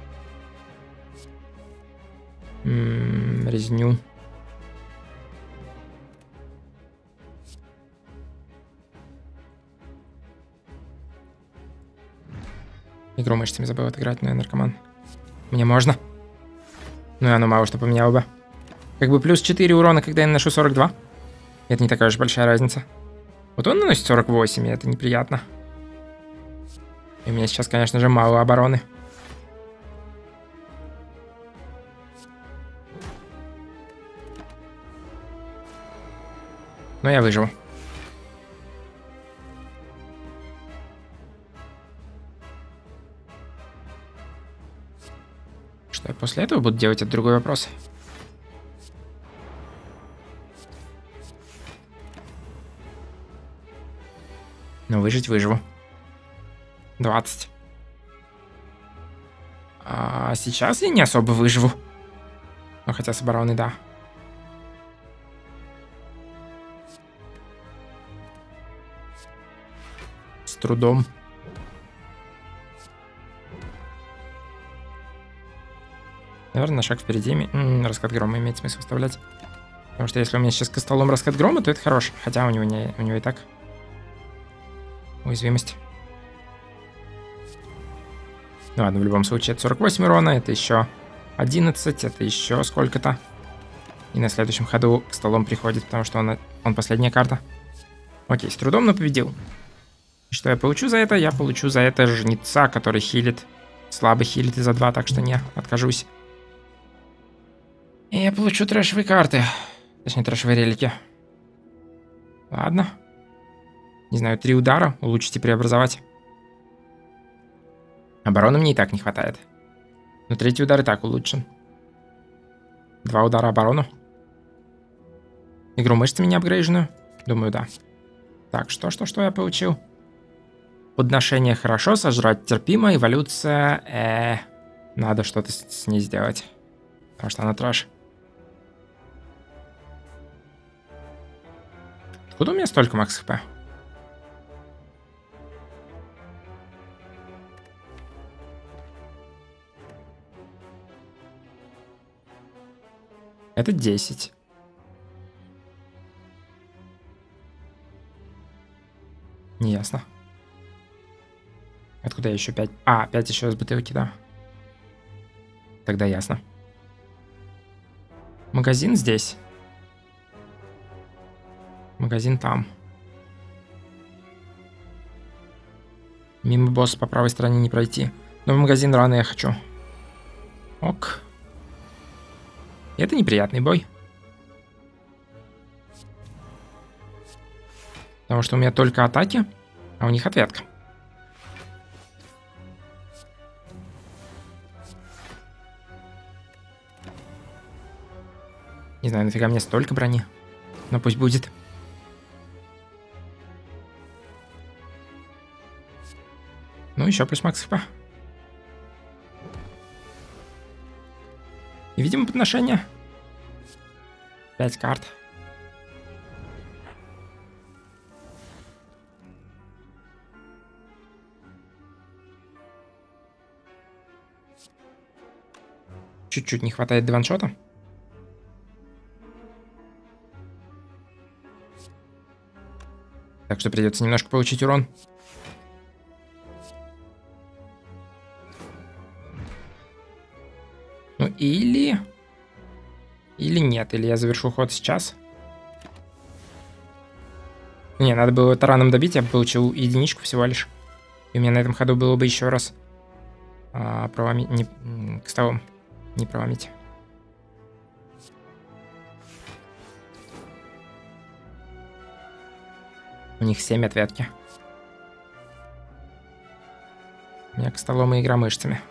М-м, резню. Игру мышцами забыл отыграть, но я наркоман. Мне можно. Ну и оно мало что поменяло бы. Как бы плюс четыре урона, когда я наношу сорок два. Это не такая уж большая разница. Вот он наносит сорок восемь, и это неприятно. И у меня сейчас, конечно же, мало обороны. Но я выживу. Что я после этого буду делать, это другой вопрос. Но выжить выживу. двадцать. А сейчас я не особо выживу. Ну, хотя с обороны, да. С трудом. Наверное, на шаг впереди. М-м, раскат грома имеет смысл вставлять. Потому что если у меня сейчас костолом раскат грома, то это хорош. Хотя у него, не, у него и так уязвимость. Ну ладно, в любом случае это сорок восемь урона, это еще одиннадцать, это еще сколько-то. И на следующем ходу к столом приходит, потому что он, он последняя карта. Окей, с трудом, но победил. И что я получу за это? Я получу за это жнеца, который хилит. Слабо хилит из-за два, так что не, откажусь. И я получу трэшевые карты. Точнее, трэшевые релики. Ладно. Не знаю, три удара улучшить и преобразовать. Обороны мне и так не хватает. Но третий удар и так улучшен. Два удара оборону. Игру мышцами не апгрейженную? Думаю, да. Так, что-что-что я получил? Подношение хорошо, сожрать терпимо, эволюция... Э, надо что-то с, с ней сделать. Потому что она трэш. Откуда у меня столько макс хп? Это десять. Неясно. Откуда я еще пять? А, пять еще из бутылки, да. Тогда ясно. Магазин здесь. Магазин там. Мимо босса по правой стороне не пройти. Но в магазин рано я хочу. Ок. Это неприятный бой. Потому что у меня только атаки, а у них ответка. Не знаю, нафига мне столько брони. Но пусть будет. Ну, еще плюс макс хп. И видимо подношение. Пять карт. Чуть-чуть не хватает до ваншота. Так что придется немножко получить урон. Ну или... Или нет, или я завершу ход сейчас. Не, надо было тараном добить, я бы получил единичку всего лишь. И у меня на этом ходу было бы еще раз... А, проломить... Не... К столам. Не проломить. У них семь ответки. У меня к столом и игра мышцами.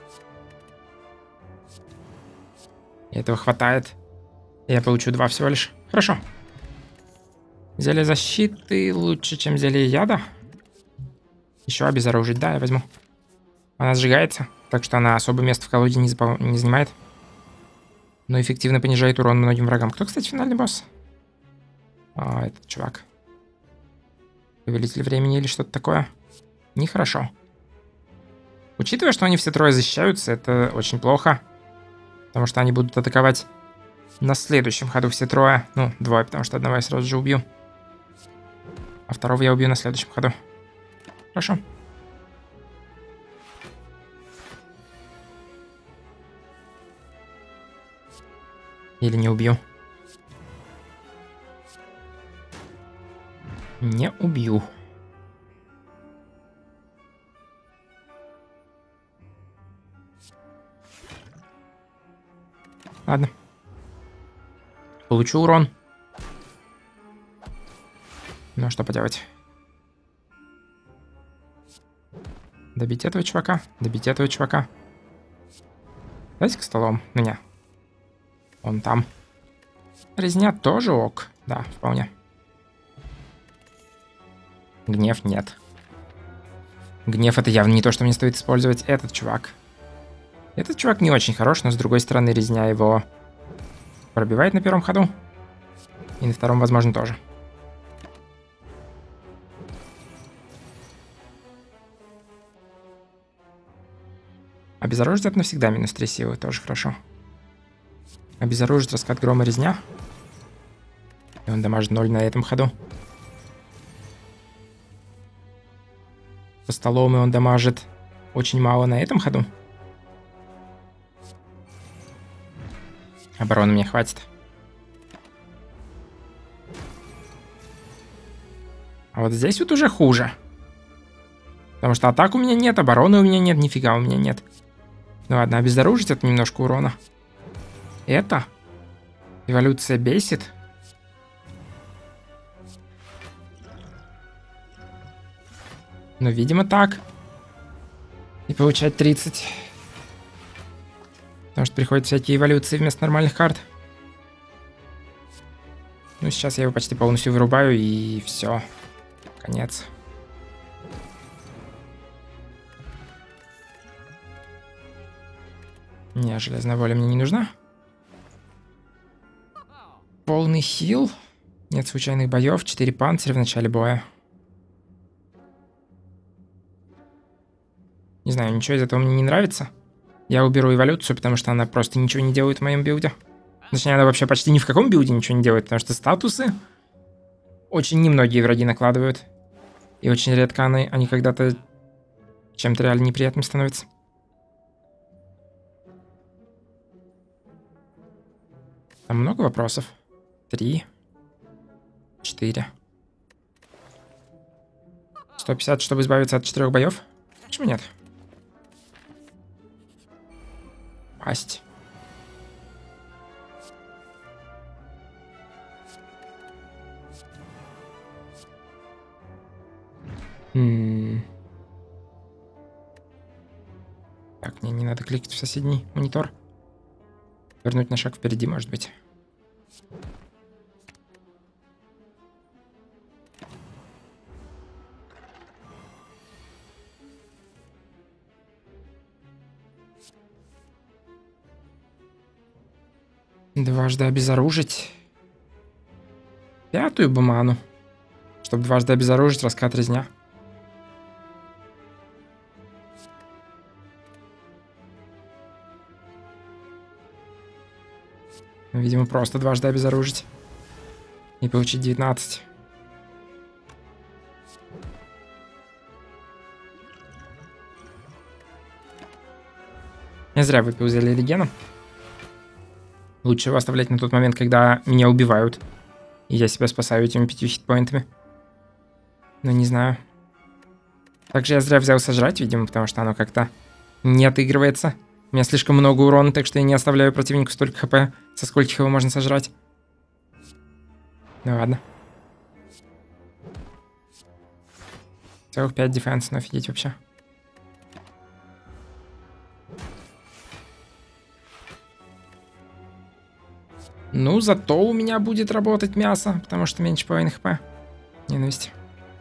И этого хватает. Я получу два всего лишь. Хорошо. Зелье защиты лучше, чем зелье яда. Еще обезоружить, да, я возьму. Она сжигается, так что она особо место в колоде не, запол... не занимает. Но эффективно понижает урон многим врагам. Кто, кстати, финальный босс? А, этот чувак. Повелитель времени или что-то такое. Нехорошо. Учитывая, что они все трое защищаются, это очень плохо. Потому что они будут атаковать на следующем ходу все трое. Ну, двое, потому что одного я сразу же убью. А второго я убью на следующем ходу. Хорошо. Или не убью. Не убью. Ладно. Получу урон. Ну, что поделать. Добить этого чувака. Добить этого чувака. Давайте к столом. Меня. Он там. Резня тоже ок. Да, вполне. Гнев нет. Гнев это явно не то, что мне стоит использовать. Этот чувак. Этот чувак не очень хорош, но с другой стороны резня его пробивает на первом ходу. И на втором, возможно, тоже. Обезоружить это навсегда минус три силы, тоже хорошо. Обезоружить раскат грома резня. И он дамажит ноль на этом ходу. По столом и он дамажит очень мало на этом ходу. Обороны мне хватит. А вот здесь вот уже хуже. Потому что атак у меня нет, обороны у меня нет, нифига у меня нет. Ну ладно, обезоружить это немножко урона. Это? Эволюция бесит. Ну, видимо, так. И получать тридцать. Потому что приходят всякие эволюции вместо нормальных карт. Ну, сейчас я его почти полностью вырубаю, и все. Конец. Не, железная воля мне не нужна. Полный хил. Нет случайных боев. четыре панциря в начале боя. Не знаю, ничего из этого мне не нравится. Я уберу эволюцию, потому что она просто ничего не делает в моем билде. Точнее, она вообще почти ни в каком билде ничего не делает, потому что статусы очень немногие враги накладывают. И очень редко они, они когда-то чем-то реально неприятным становятся. Там много вопросов. Три. Четыре. сто пятьдесят, чтобы избавиться от четырех боев? Почему нет? Пасть. М-м. Так, мне не надо кликать в соседний монитор. Вернуть на шаг впереди, может быть. Дважды обезоружить. Пятую бы ману. Чтобы дважды обезоружить, раскат резня. Видимо, просто дважды обезоружить. И получить девятнадцать. Я зря выпил зелье регена. Лучше его оставлять на тот момент, когда меня убивают. И я себя спасаю этими пятью хитпоинтами. Но не знаю. Также я зря взял сожрать, видимо, потому что оно как-то не отыгрывается. У меня слишком много урона, так что я не оставляю противнику столько хп, со скольких его можно сожрать. Ну ладно. Целых пять дефенс, ну офигеть вообще. Ну, зато у меня будет работать мясо, потому что меньше половины хп. Ненависть.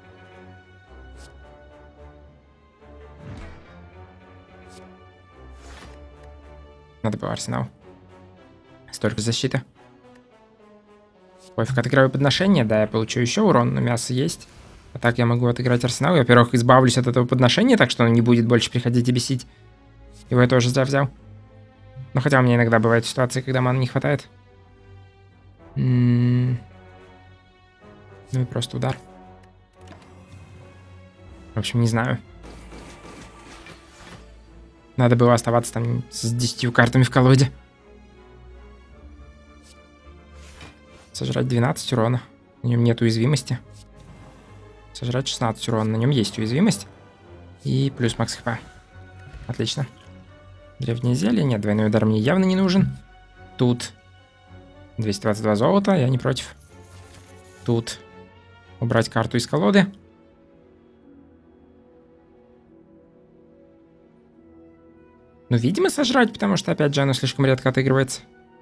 Надо было арсенал. Столько защиты. Пофиг, отыграю подношение, да, я получу еще урон, но мясо есть. А так я могу отыграть арсенал. Я, во-первых, избавлюсь от этого подношения, так что он не будет больше приходить и бесить. Его я тоже зря взял. Но хотя у меня иногда бывают ситуации, когда маны не хватает. М-м-м. Ну и просто удар. В общем, не знаю. Надо было оставаться там с десятью картами в колоде. Сожрать двенадцать урона. На нем нет уязвимости. Сожрать шестнадцать урона. На нем есть уязвимость. И плюс макс хп. Отлично. Древнее зелье. Нет, двойной удар мне явно не нужен. Тут двести двадцать два золота. Я не против. Тут убрать карту из колоды. Ну, видимо, сожрать, потому что, опять же, оно слишком редко отыгрывается.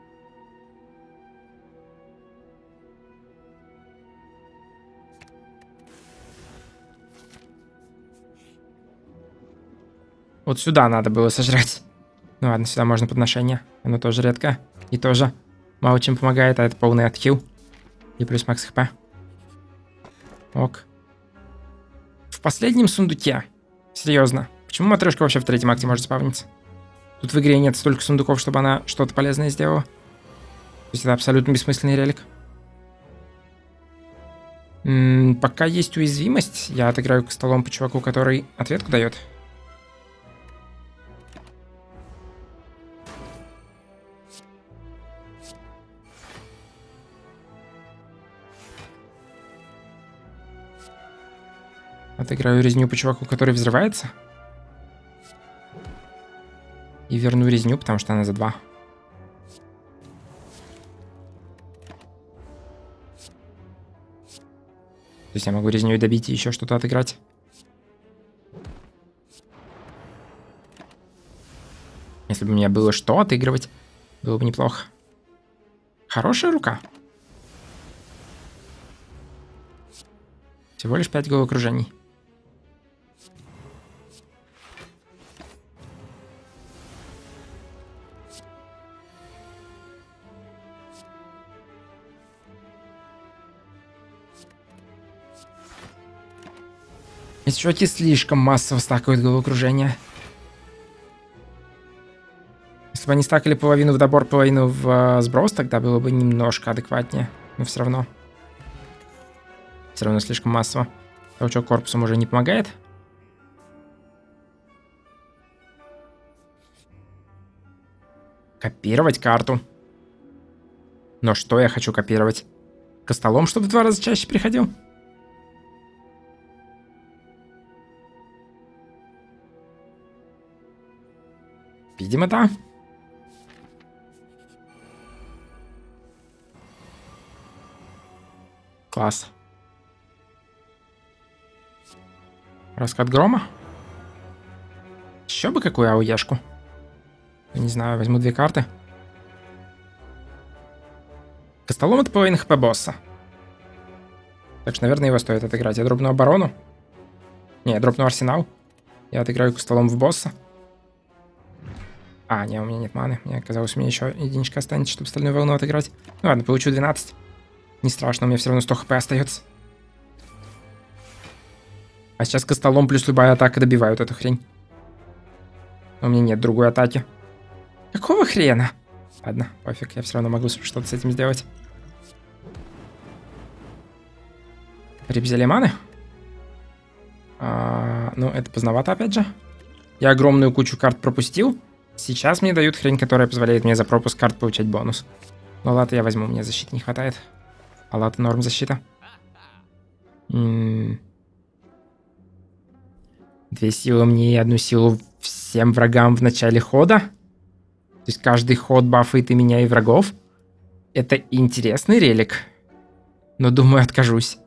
Вот сюда надо было сожрать. Ну ладно, сюда можно подношение. Оно тоже редко. И тоже мало чем помогает, а это полный отхил. И плюс макс хп. Ок. В последнем сундуке. Серьезно. Почему матрешка вообще в третьем акте может спавниться? Тут в игре нет столько сундуков, чтобы она что-то полезное сделала. То есть это абсолютно бессмысленный релик. М-м, пока есть уязвимость, я отыграю к столом по чуваку, который ответку дает. Отыграю резню по чуваку, который взрывается. И верну резню, потому что она за два. То есть я могу резню добить и еще что-то отыграть. Если бы у меня было что отыгрывать, было бы неплохо. Хорошая рука. Всего лишь пять головокружений. Эти чуваки слишком массово стакают головокружение. Если бы они стакали половину в добор, половину в э, сброс, тогда было бы немножко адекватнее. Но все равно. Все равно слишком массово. Толчок корпусом уже не помогает. Копировать карту. Но что я хочу копировать? Костолом, чтобы в два раза чаще приходил? Видимо, да. Класс. Раскат грома. Еще бы какую ауешку. Не знаю, возьму две карты. Костолом — это половина хп босса. Так что, наверное, его стоит отыграть. Я дропну оборону. Не, я дропну арсенал. Я отыграю Костолом в босса. А, не, у меня нет маны. Мне казалось, у меня еще единичка останется, чтобы остальную волну отыграть. Ну ладно, получу двенадцать. Не страшно, у меня все равно сто хп остается. А сейчас костолом плюс любая атака добивают эту хрень. У меня нет другой атаки. Какого хрена? Ладно, пофиг, я все равно могу что-то с этим сделать. Ребзели маны? А, ну, это поздновато, опять же. Я огромную кучу карт пропустил. Сейчас мне дают хрень, которая позволяет мне за пропуск карт получать бонус. Ну, ладно, я возьму, мне защиты не хватает. А ладно, норм защита. М-м. Две силы мне и одну силу всем врагам в начале хода. То есть каждый ход бафает и меня, и врагов. Это интересный релик. Но думаю, откажусь.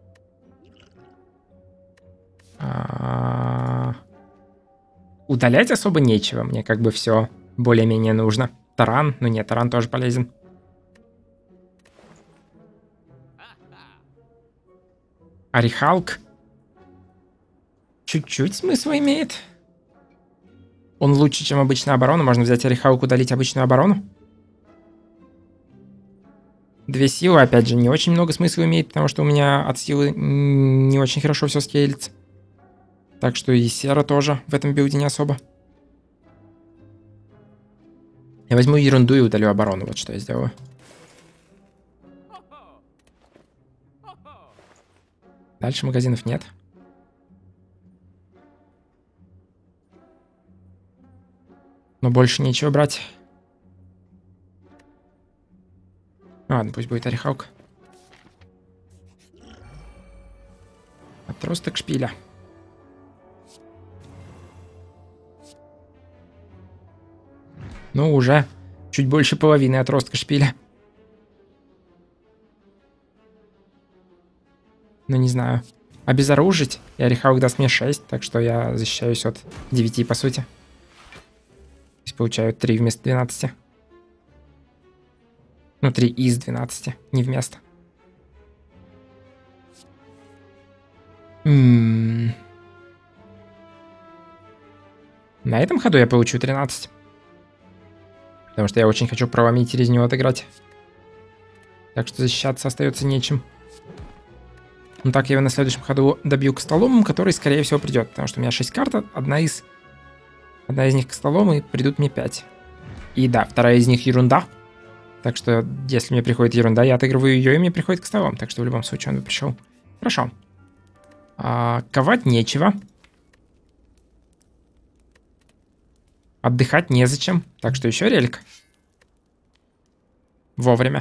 А-а-а. Удалять особо нечего. Мне как бы все более-менее нужно. Таран. Ну нет, таран тоже полезен. Арихалк. Чуть-чуть смысл имеет. Он лучше, чем обычная оборона. Можно взять Арихалк, удалить обычную оборону. Две силы, опять же, не очень много смысла имеет, потому что у меня от силы не очень хорошо все скейлится. Так что и Сера тоже в этом билде не особо. Я возьму ерунду и удалю оборону. Вот что я сделаю. Дальше магазинов нет. Но больше нечего брать. Ладно, пусть будет Арихалк. Отросток шпиля. Ну, уже чуть больше половины отростка шпиля. Ну, не знаю. Обезоружить. И Арихалк даст мне шесть, так что я защищаюсь от девяти, по сути. То есть получаю три вместо двенадцати. Ну, три из двенадцати, не вместо. М-м-м. На этом ходу я получу тринадцать. Потому что я очень хочу проломить через него отыграть. Так что защищаться остается нечем. Ну так я его на следующем ходу добью костоломом, который, скорее всего, придет. Потому что у меня шесть карт, одна из... Одна из них костолом, и придут мне пять. И да, вторая из них ерунда. Так что, если мне приходит ерунда, я отыгрываю ее, и мне приходит костолом. Так что в любом случае он бы пришел. Хорошо. А, ковать нечего. Отдыхать незачем. Так что еще релик. Вовремя.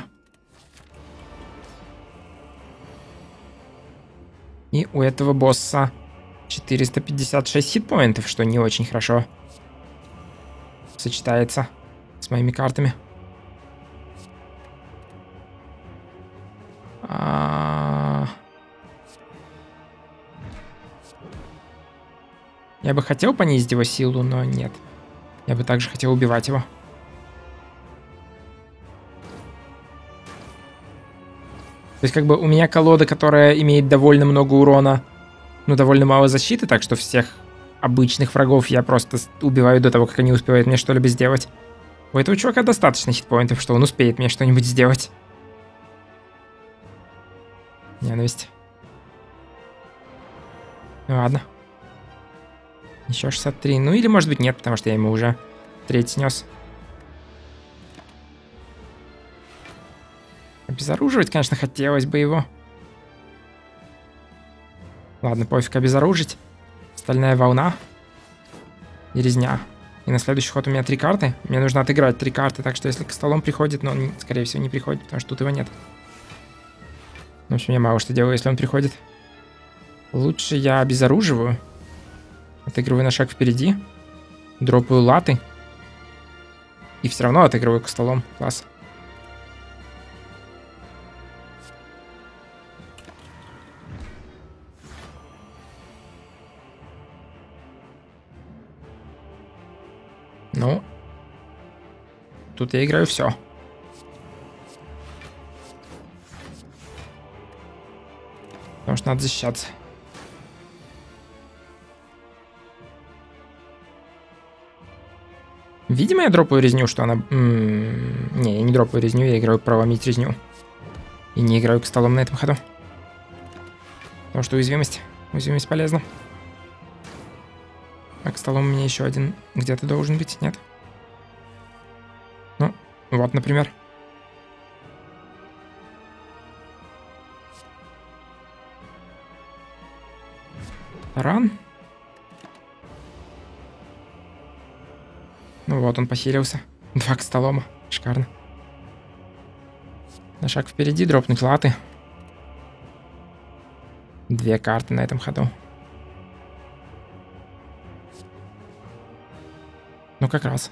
И у этого босса четыреста пятьдесят шесть хитпоинтов, что не очень хорошо сочетается с моими картами. А... Я бы хотел понизить его силу, но нет. Я бы также хотел убивать его. То есть как бы у меня колода, которая имеет довольно много урона, но довольно мало защиты, так что всех обычных врагов я просто убиваю до того, как они успевают мне что-либо сделать. У этого чувака достаточно хитпоинтов, что он успеет мне что-нибудь сделать. Ненависть. Ну ладно. Еще шестьдесят три. Ну или может быть нет, потому что я ему уже треть снес. Обезоруживать, конечно, хотелось бы его. Ладно, пофиг, обезоружить. Стальная волна. И резня. И на следующий ход у меня три карты. Мне нужно отыграть три карты, так что если к столом приходит, но он, скорее всего, не приходит, потому что тут его нет. В общем, я мало что делаю, если он приходит. Лучше я обезоруживаю. Отыгрываю на шаг впереди. Дропаю латы. И все равно отыгрываю к столом. Класс. Ну, тут я играю все. Потому что надо защищаться. Видимо, я дропаю резню, что она... М-м- не, я не дропаю резню, я играю проломить резню. И не играю к столам на этом ходу. Потому что уязвимость. Уязвимость полезна. А к столам у меня еще один где-то должен быть, нет? Ну, вот, например. Таран. Ну вот, он похилился. Два к столома. Шикарно. На шаг впереди дропнуть латы. Две карты на этом ходу. Ну, как раз.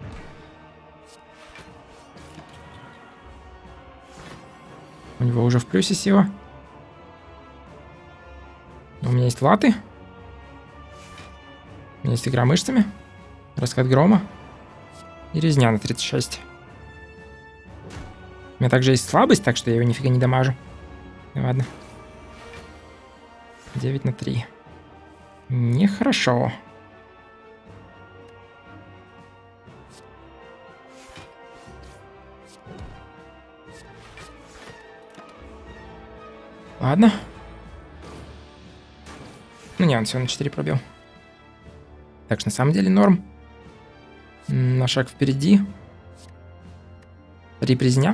У него уже в плюсе сила. У меня есть латы. У меня есть игра мышцами. Раскат грома. И резня на тридцать шесть. У меня также есть слабость, так что я его нифига не дамажу. Ну, ладно. девять на три. Нехорошо. Ладно. Ну не, он всего на четыре пробил. Так что на самом деле норм. На шаг впереди. Рип резня.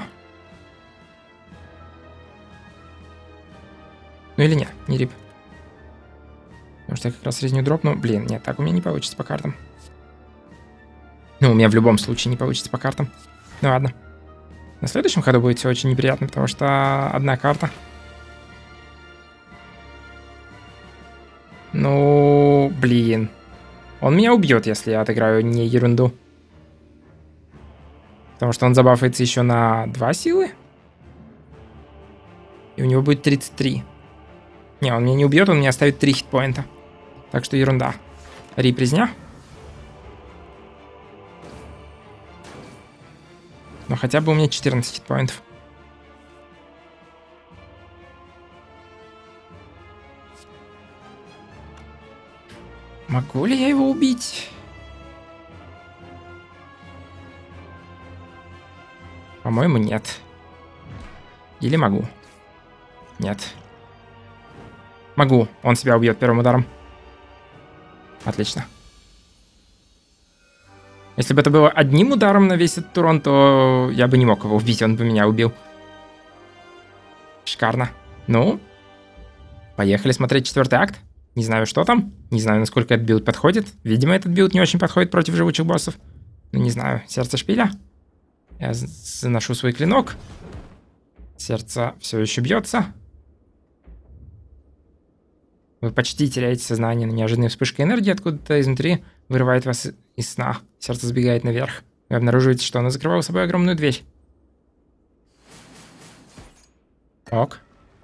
Ну или нет, не рип. Потому что я как раз резню дропну. Блин, нет, так у меня не получится по картам. Ну, у меня в любом случае не получится по картам. Ну ладно. На следующем ходу будет все очень неприятно, потому что одна карта. Ну, блин. Он меня убьет, если я отыграю не ерунду. Потому что он забафается еще на два силы. И у него будет тридцать три. Не, он меня не убьет, он мне оставит три хитпоинта. Так что ерунда. Рип резня. Но хотя бы у меня четырнадцать хитпоинтов. Могу ли я его убить? По-моему, нет. Или могу? Нет. Могу. Он себя убьет первым ударом. Отлично. Если бы это было одним ударом на весь этот турон, то я бы не мог его убить, он бы меня убил. Шикарно. Ну, поехали смотреть четвертый акт. Не знаю, что там. Не знаю, насколько этот билд подходит. Видимо, этот билд не очень подходит против живучих боссов. Ну, не знаю. Сердце шпиля. Я заношу свой клинок. Сердце все еще бьется. Вы почти теряете сознание, но неожиданная вспышка энергии откуда-то изнутри вырывает вас из сна. Сердце сбегает наверх. Вы обнаруживаете, что оно закрывало собой огромную дверь. Ок.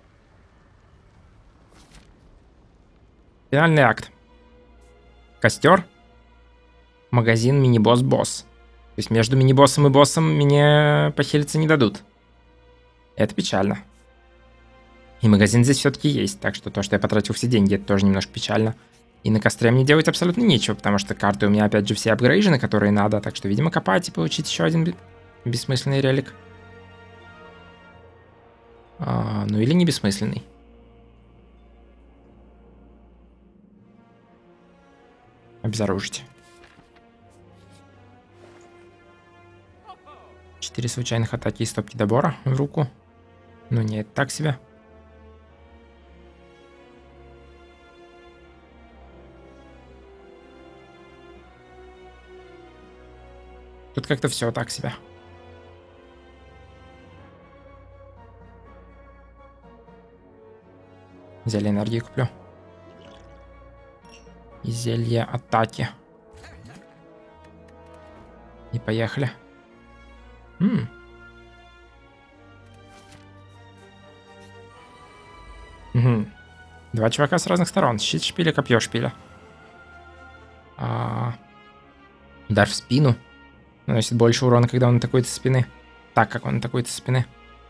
Финальный акт. Костер. Магазин, мини-босс, босс. То есть между мини-боссом и боссом мне похилиться не дадут. Это печально. И магазин здесь все-таки есть, так что то, что я потратил все деньги, это тоже немножко печально. И на костре мне делать абсолютно нечего, потому что карты у меня опять же все апгрейжены, которые надо, так что, видимо, копать и получить еще один бессмысленный релик. А, ну или не бессмысленный. Обезоружить. Четыре случайных атаки и стопки добора в руку. Ну нет, так себе. Тут как-то все так себе. Зелье энергии куплю. И зелье атаки. И поехали. М-м. Угу. Два чувака с разных сторон. Щит шпиля, копье шпиля. А... Удар в спину. Наносит больше урона, когда он атакует со спины. Так, как он атакует со спины.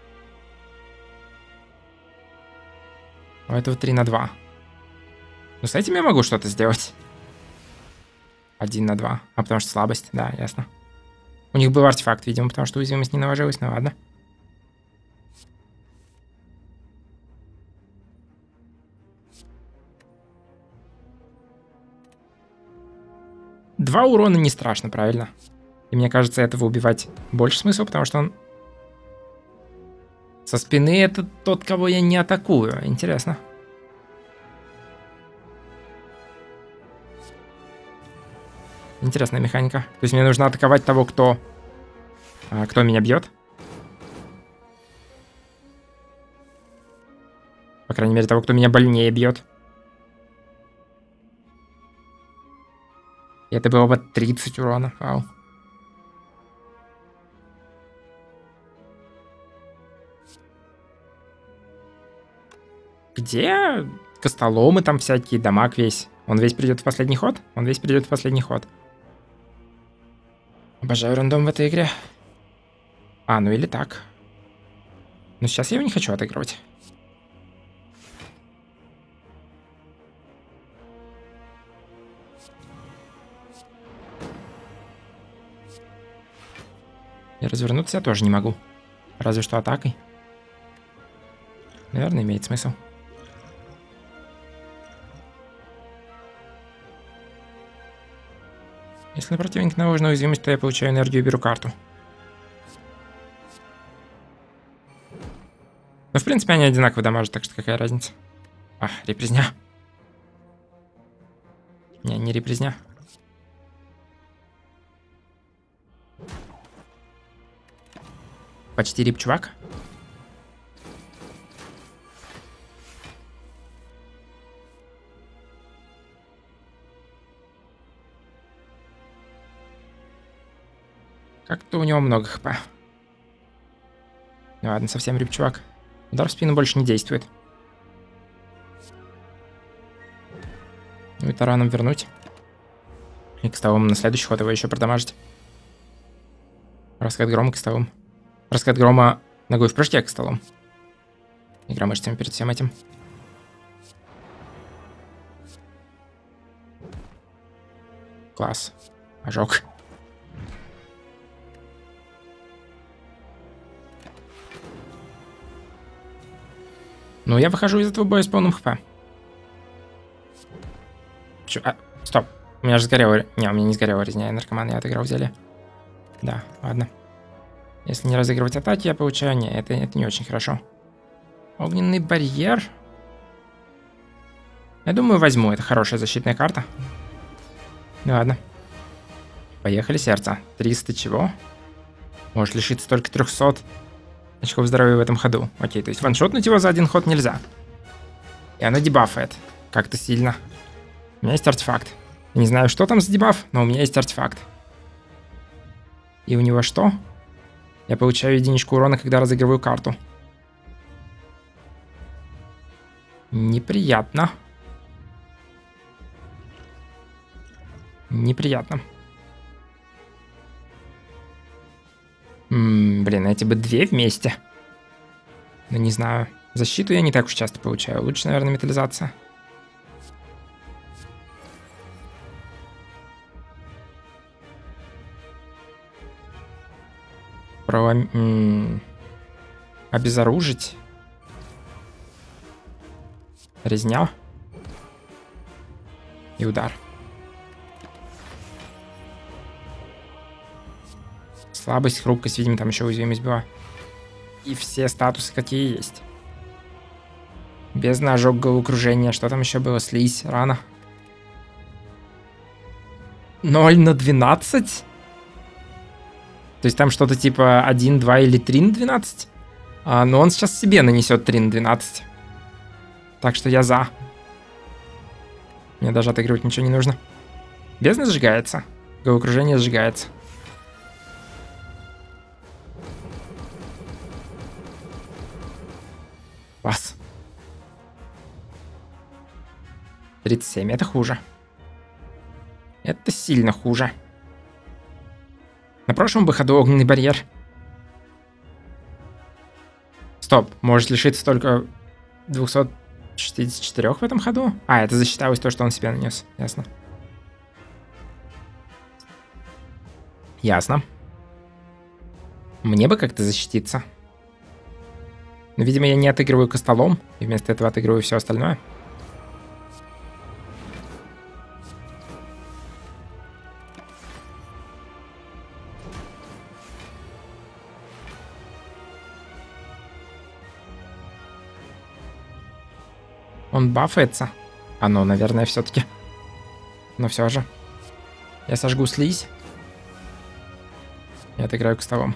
У этого три на два. Ну, с этим я могу что-то сделать. один на два. А потому что слабость, да, ясно. У них был артефакт, видимо, потому что уязвимость не наложилась, ну ладно. Два урона не страшно, правильно? И мне кажется, этого убивать больше смысла, потому что он... Со спины это тот, кого я не атакую. Интересно. Интересная механика. То есть мне нужно атаковать того, кто... А, кто меня бьет. По крайней мере, того, кто меня больнее бьет. И это было бы тридцать урона. Вау. Где костоломы там всякие, дамаг весь? Он весь придет в последний ход? Он весь придет в последний ход. Обожаю рандом в этой игре. А, ну или так. Но сейчас я его не хочу отыгрывать. И развернуться я тоже не могу. Разве что атакой. Наверное, имеет смысл. Если на противника наложена уязвимость, то я получаю энергию и беру карту. Но в принципе они одинаково дамажат, так что какая разница? А, репризня. Не, не репризня. Почти рип, чувак. Как-то у него много хп. Ну ладно, совсем рип, чувак. Удар в спину больше не действует. Ну и тараном вернуть. И к столам на следующий ход его еще продамажить. Раскат грома к столам. Раскат грома ногой в прыжке к столам. Игра мышцами перед всем этим. Класс. Ожог. Ну, я выхожу из этого боя с полным хп. Чё? А, стоп. У меня же сгорела... Не, у меня не сгорела резня, я наркоман, я отыграл в зелье. Да, ладно. Если не разыгрывать атаки, я получаю... Не, это, это не очень хорошо. Огненный барьер. Я думаю, возьму. Это хорошая защитная карта. Ну ладно. Поехали, сердце. триста чего? Может лишиться только трехсот очков здоровья в этом ходу. Окей, то есть ваншотнуть его за один ход нельзя. И она дебафает. Как-то сильно. У меня есть артефакт. Я не знаю, что там за дебаф, но у меня есть артефакт. И у него что? Я получаю единичку урона, когда разыгрываю карту. Неприятно. Неприятно. М-м, блин, эти бы две вместе. Ну, не знаю. Защиту я не так уж часто получаю. Лучше, наверное, металлизация. Про... М-м, обезоружить. Резня. И удар. Слабость, хрупкость, видимо, там еще уязвимость была. И все статусы какие есть. Бездна, ожог, головокружение. Что там еще было? Слизь, рана. ноль на двенадцать? То есть там что-то типа один, два или три на двенадцать? А, но он сейчас себе нанесет три на двенадцать. Так что я за. Мне даже отыгрывать ничего не нужно. Бездна сжигается. Головокружение сжигается. Класс. тридцать семь, это хуже. Это сильно хуже. На прошлом бы ходу огненный барьер. Стоп, может лишиться только двухсот шестидесяти четырёх в этом ходу? А, это засчиталось то, что он себе нанес. Ясно. Ясно. Мне бы как-то защититься. Но, видимо, я не отыгрываю костолом, и вместо этого отыгрываю все остальное. Он бафается. А ну, наверное, все-таки. Но все же. Я сожгу слизь. И отыграю костолом.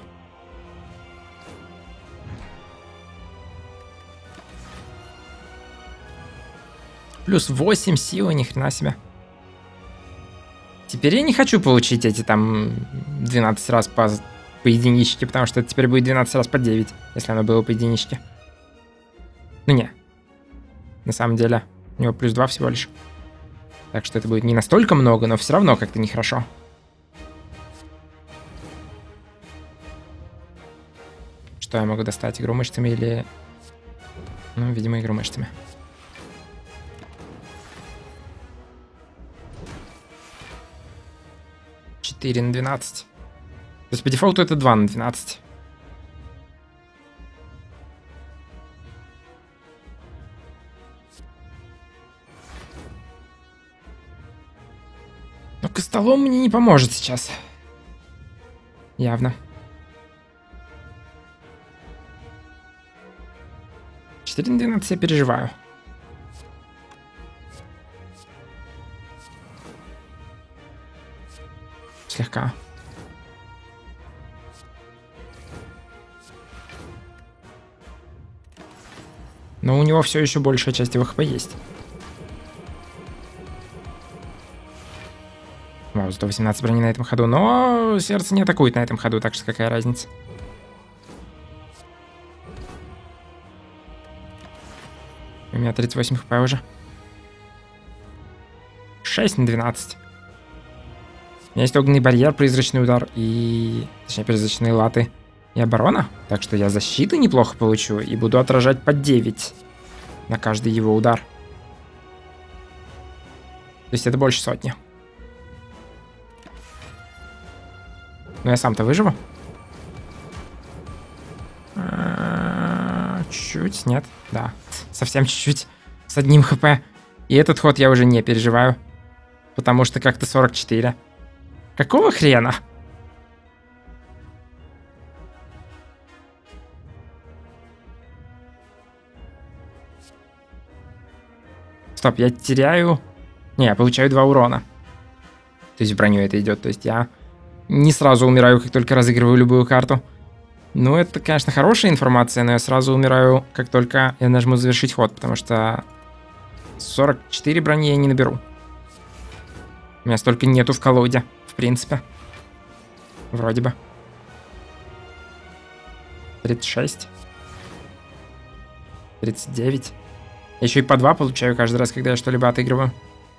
Плюс восемь силы, ни хрена себе. Теперь я не хочу получить эти там двенадцать раз по, по единичке, потому что это теперь будет двенадцать раз по девять, если оно было по единичке. Ну не. На самом деле, у него плюс два всего лишь. Так что это будет не настолько много, но все равно как-то нехорошо. Что я могу достать? Игру мышцами или... Ну, видимо, игру мышцами. четыре на двенадцать. То есть по дефолту это два на двенадцать. Но костолом мне не поможет сейчас. Явно. четыре на двенадцать я переживаю. Слегка. Но у него все еще большая часть его хп есть. Вау, сто восемнадцать брони на этом ходу. Но сердце не атакует на этом ходу, так что какая разница. У меня тридцать восемь хп уже. шесть на двенадцать. У меня есть огненный барьер, призрачный удар и... Точнее, призрачные латы и оборона. Так что я защиты неплохо получу и буду отражать по девять на каждый его удар. То есть это больше сотни. Но я сам-то выживу. Чуть-чуть, нет, да. Совсем чуть-чуть. С одним хп. И этот ход я уже не переживаю. Потому что как-то сорок четыре. Какого хрена? Стоп, я теряю... Не, я получаю два урона. То есть в броню это идет. То есть я не сразу умираю, как только разыгрываю любую карту. Ну, это, конечно, хорошая информация, но я сразу умираю, как только я нажму завершить ход, потому что сорок четыре брони я не наберу. У меня столько нету в колоде, в принципе. Вроде бы. тридцать шесть. тридцать девять. Я еще и по два получаю каждый раз, когда я что-либо отыгрываю.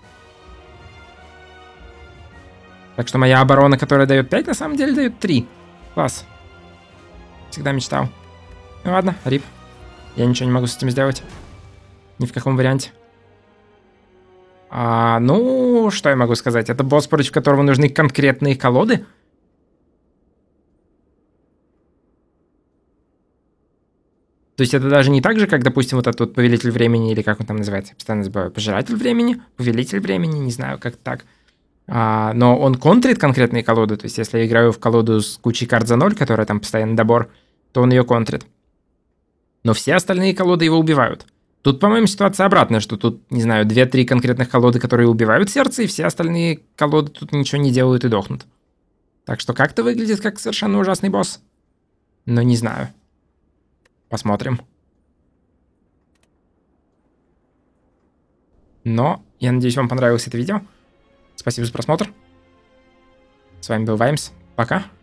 Так что моя оборона, которая дает пять, на самом деле дает три. Класс. Всегда мечтал. Ну ладно, рип. Я ничего не могу с этим сделать. Ни в каком варианте. А, ну, что я могу сказать? Это босс, против которого нужны конкретные колоды. То есть это даже не так же, как, допустим, вот этот вот Повелитель Времени, или как он там называется, я постоянно забываю, Пожиратель Времени, Повелитель Времени, не знаю, как так. А, но он контрит конкретные колоды, то есть если я играю в колоду с кучей карт за ноль, которая там постоянно добор, то он ее контрит. Но все остальные колоды его убивают. Тут, по-моему, ситуация обратная, что тут, не знаю, две-три конкретных колоды, которые убивают сердце, и все остальные колоды тут ничего не делают и дохнут. Так что как-то выглядит как совершенно ужасный босс. Но не знаю. Посмотрим. Но я надеюсь, вам понравилось это видео. Спасибо за просмотр. С вами был Ваймс. Пока.